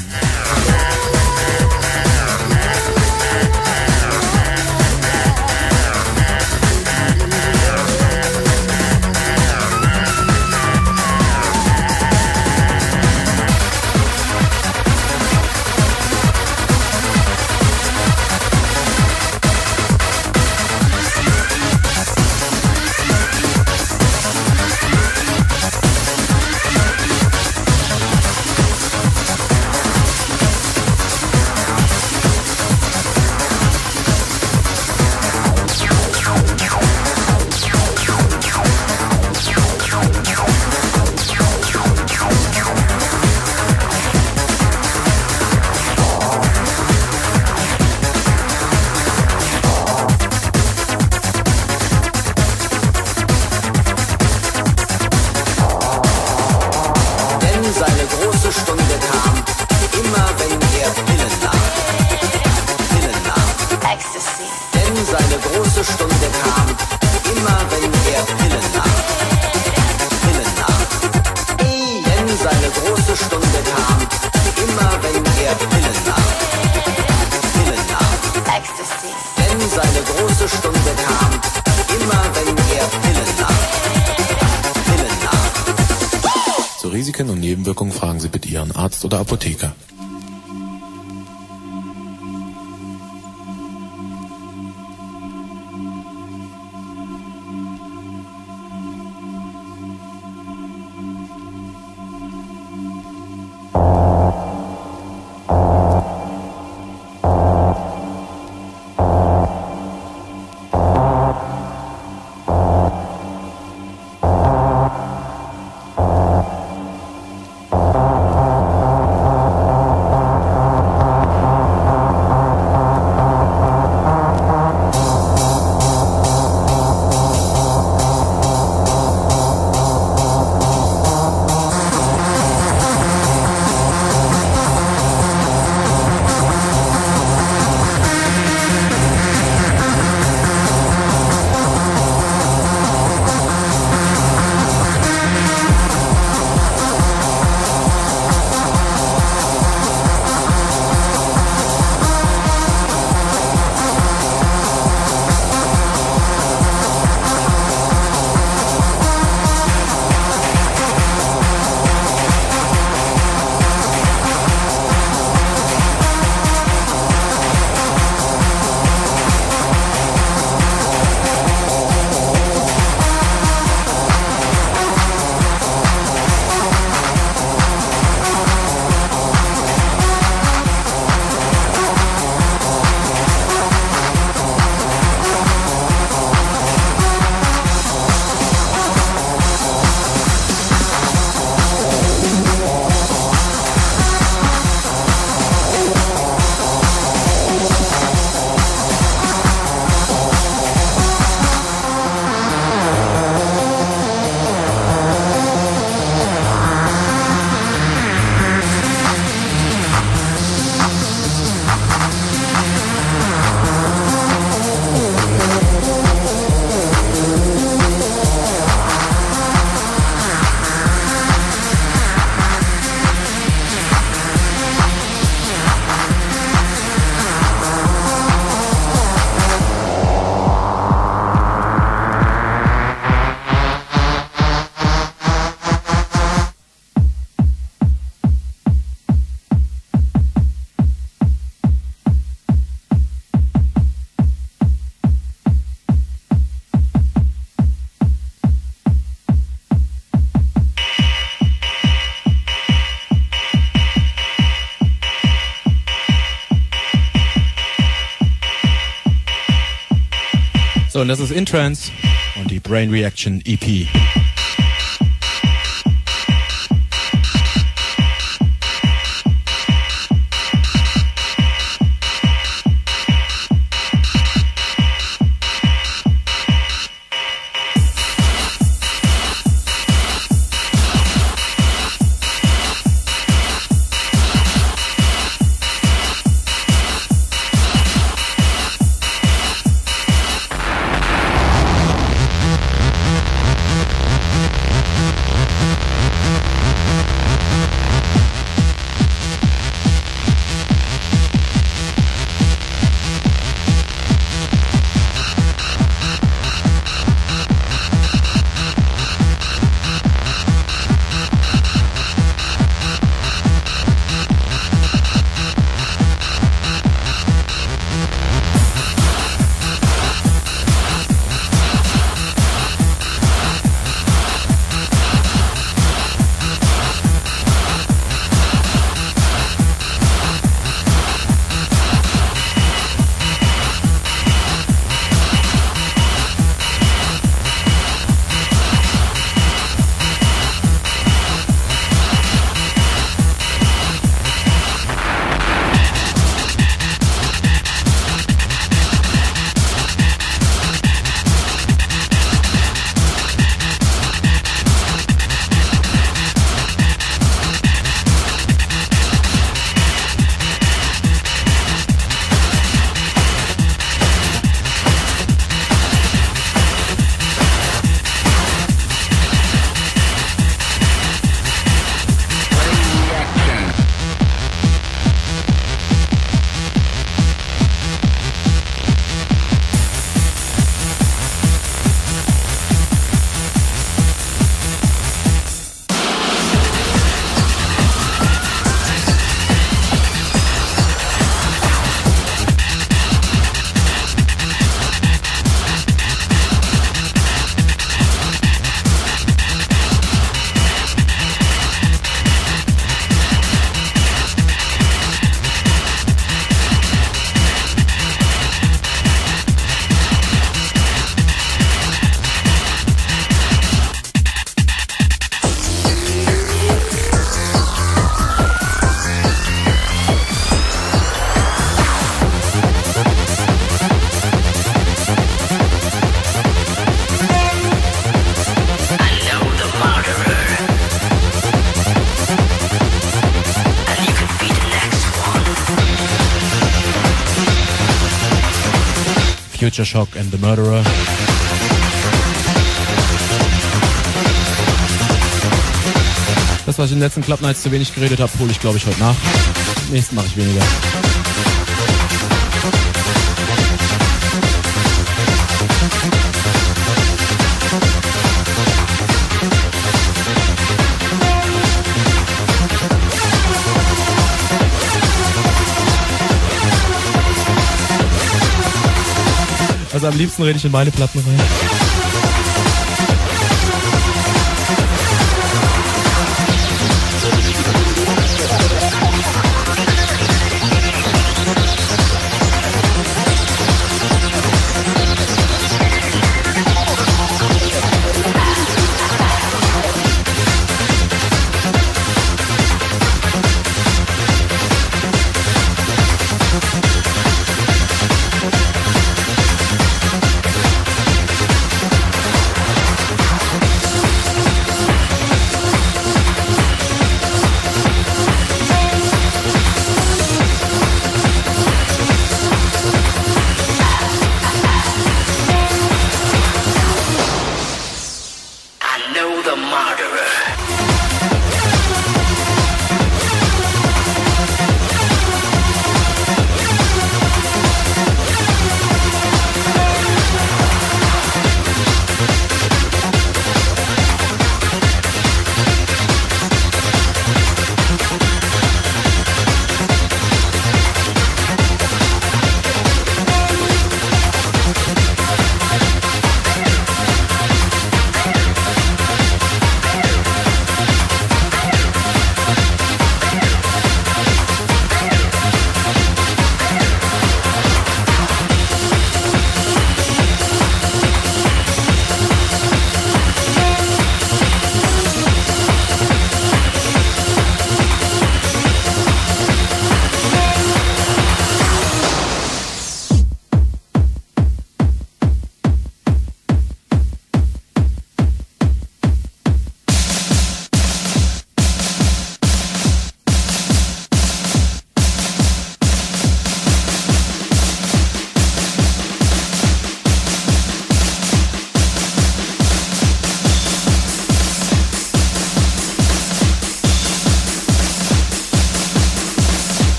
Risiken und Nebenwirkungen fragen Sie bitte Ihren Arzt oder Apotheker. Bye. So, und das ist In Trance und die Brain Reaction E P. Future Shock and the Murderer. Das, was ich in den letzten Club Nights zu wenig geredet habe, hole ich glaube ich heute nach. Im nächsten mache ich weniger. Also am liebsten rede ich in meine Platten rein.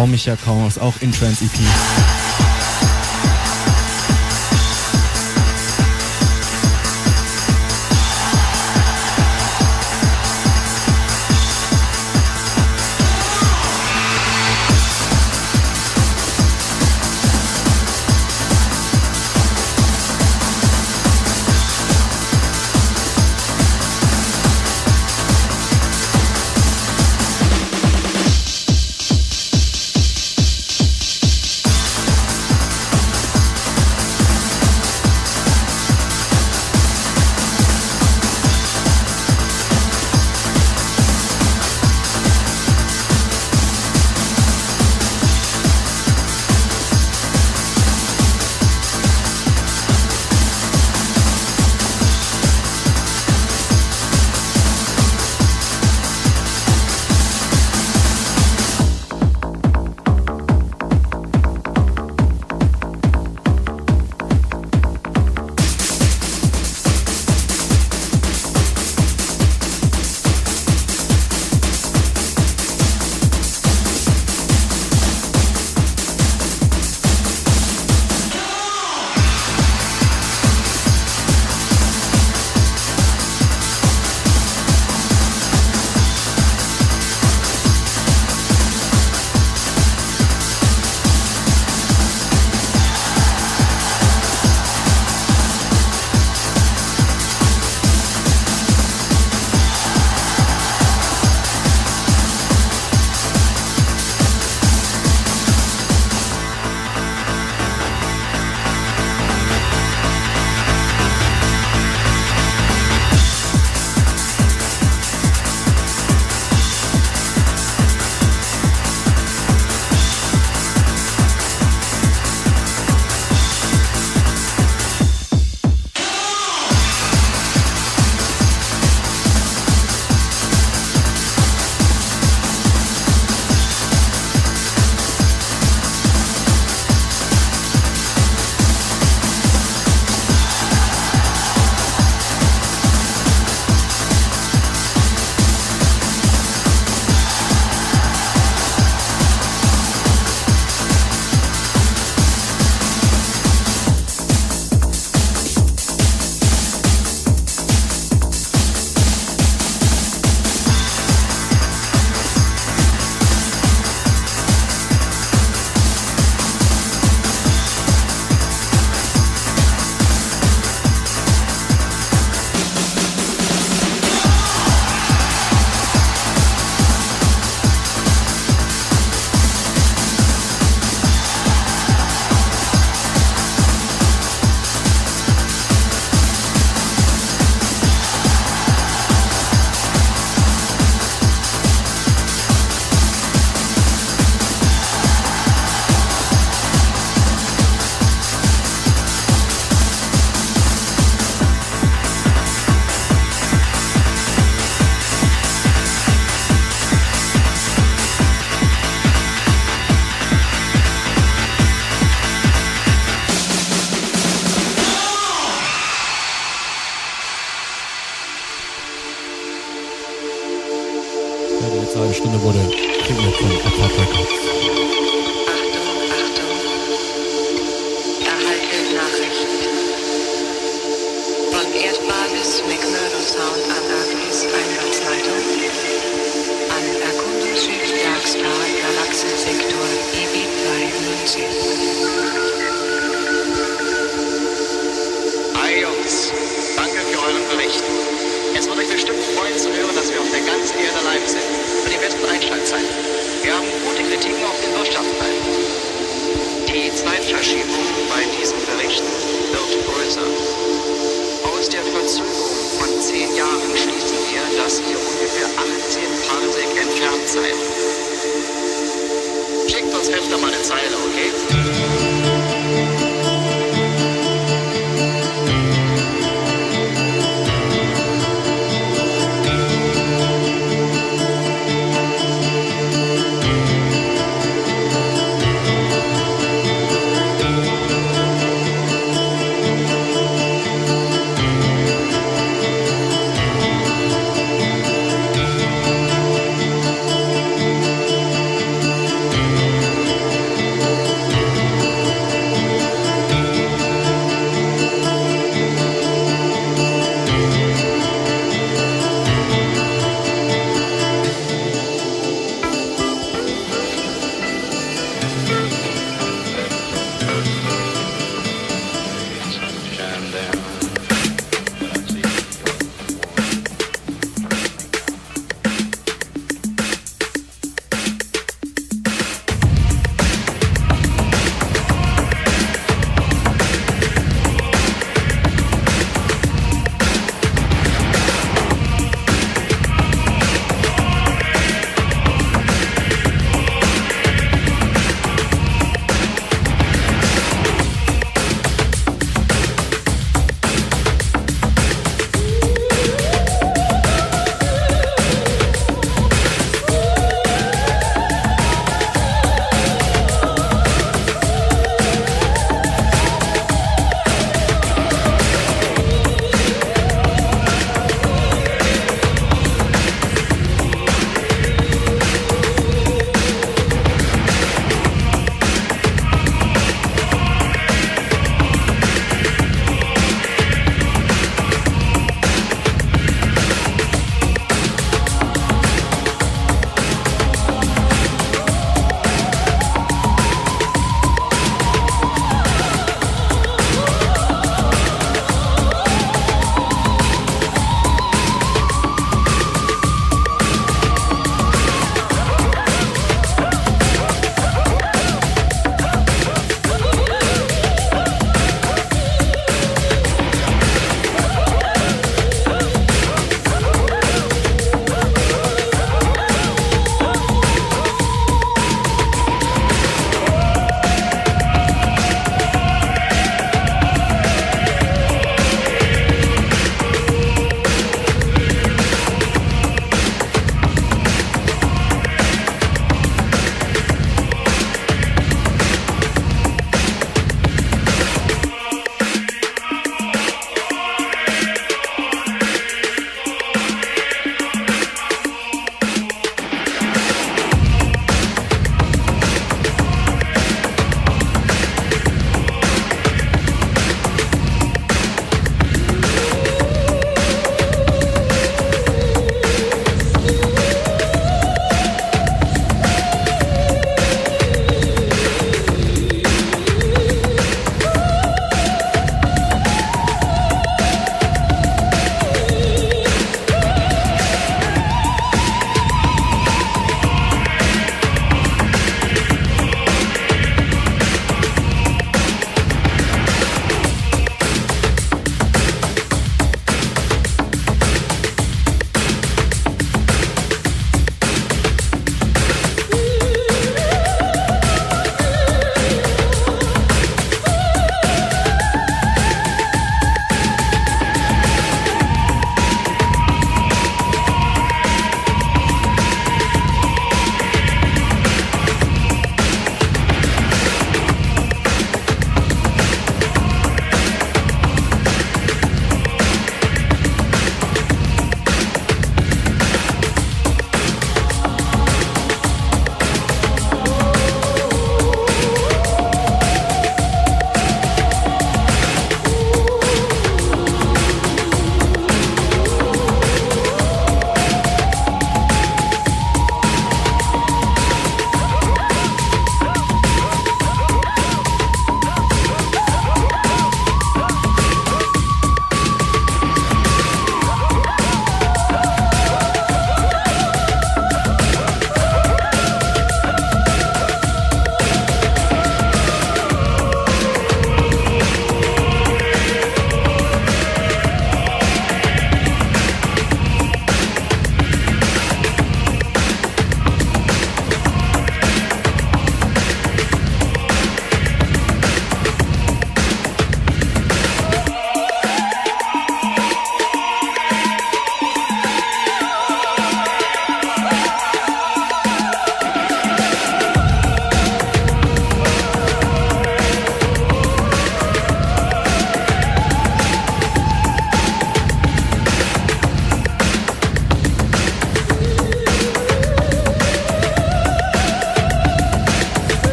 Trau mich ja kaum, ist auch in Trance E P.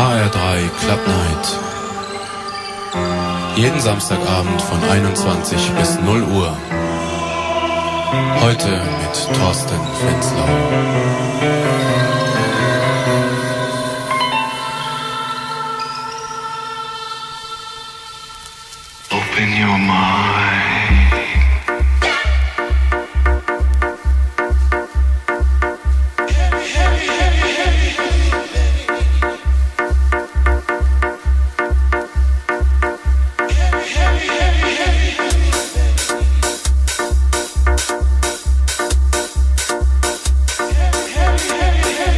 H R drei Club Night. Jeden Samstagabend von einundzwanzig bis null Uhr. Heute mit Thorsten Fenslau. Open your mind. Hey, hey, hey.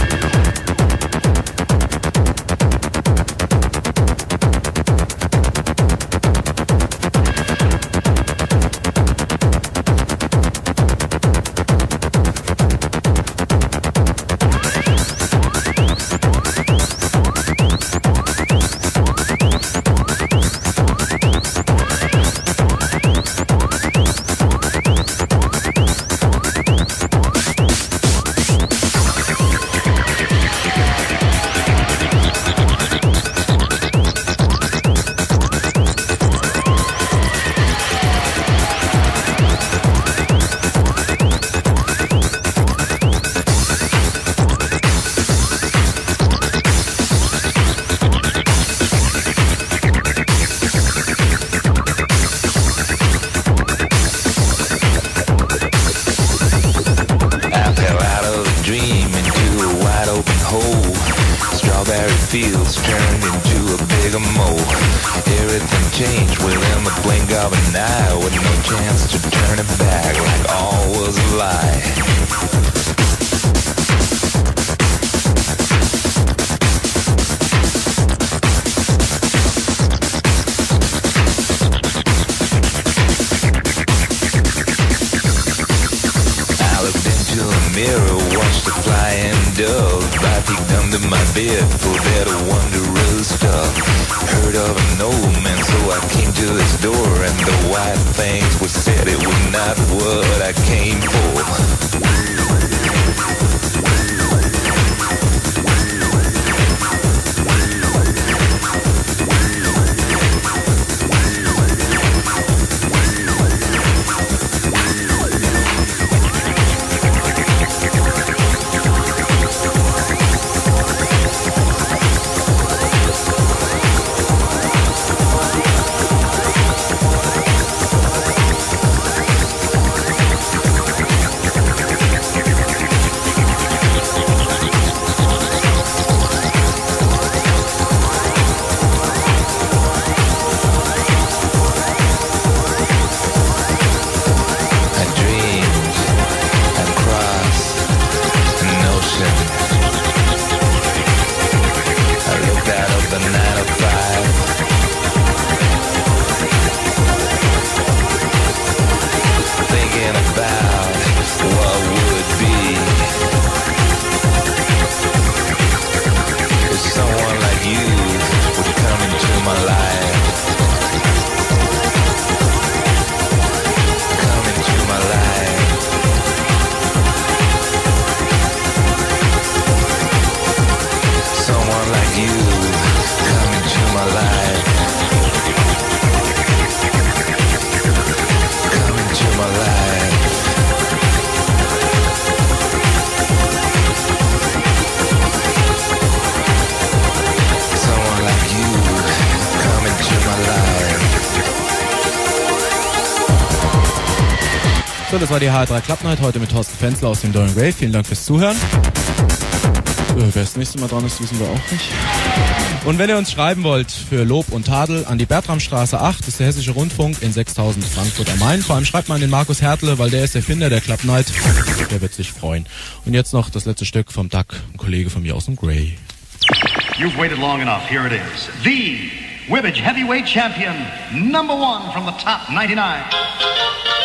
fields turned into a bigger mold. Everything changed within the blink of an eye, with no chance to turn it back, like all was a lie. Mirror, watched the flying dove. I peeked under my bed for that wondrous stuff. Heard of an old man, so I came to his door, and the white things were said it was not what I came for. So, das war die H R drei Club Night heute mit Thorsten Fensler aus dem Dorian Gray. Vielen Dank fürs Zuhören. Äh, wer das nächste Mal dran ist, wissen wir auch nicht. Und wenn ihr uns schreiben wollt für Lob und Tadel an die Bertramstraße acht, das ist der Hessische Rundfunk in sechstausend Frankfurt am Main. Vor allem schreibt mal an den Markus Hertle, weil der ist Erfinder der Club Night. Der wird sich freuen. Und jetzt noch das letzte Stück vom Duck, ein Kollege von mir aus dem Gray. You've waited long enough. Here it is. The Wibbage Heavyweight Champion, number one from the top ninety-nine.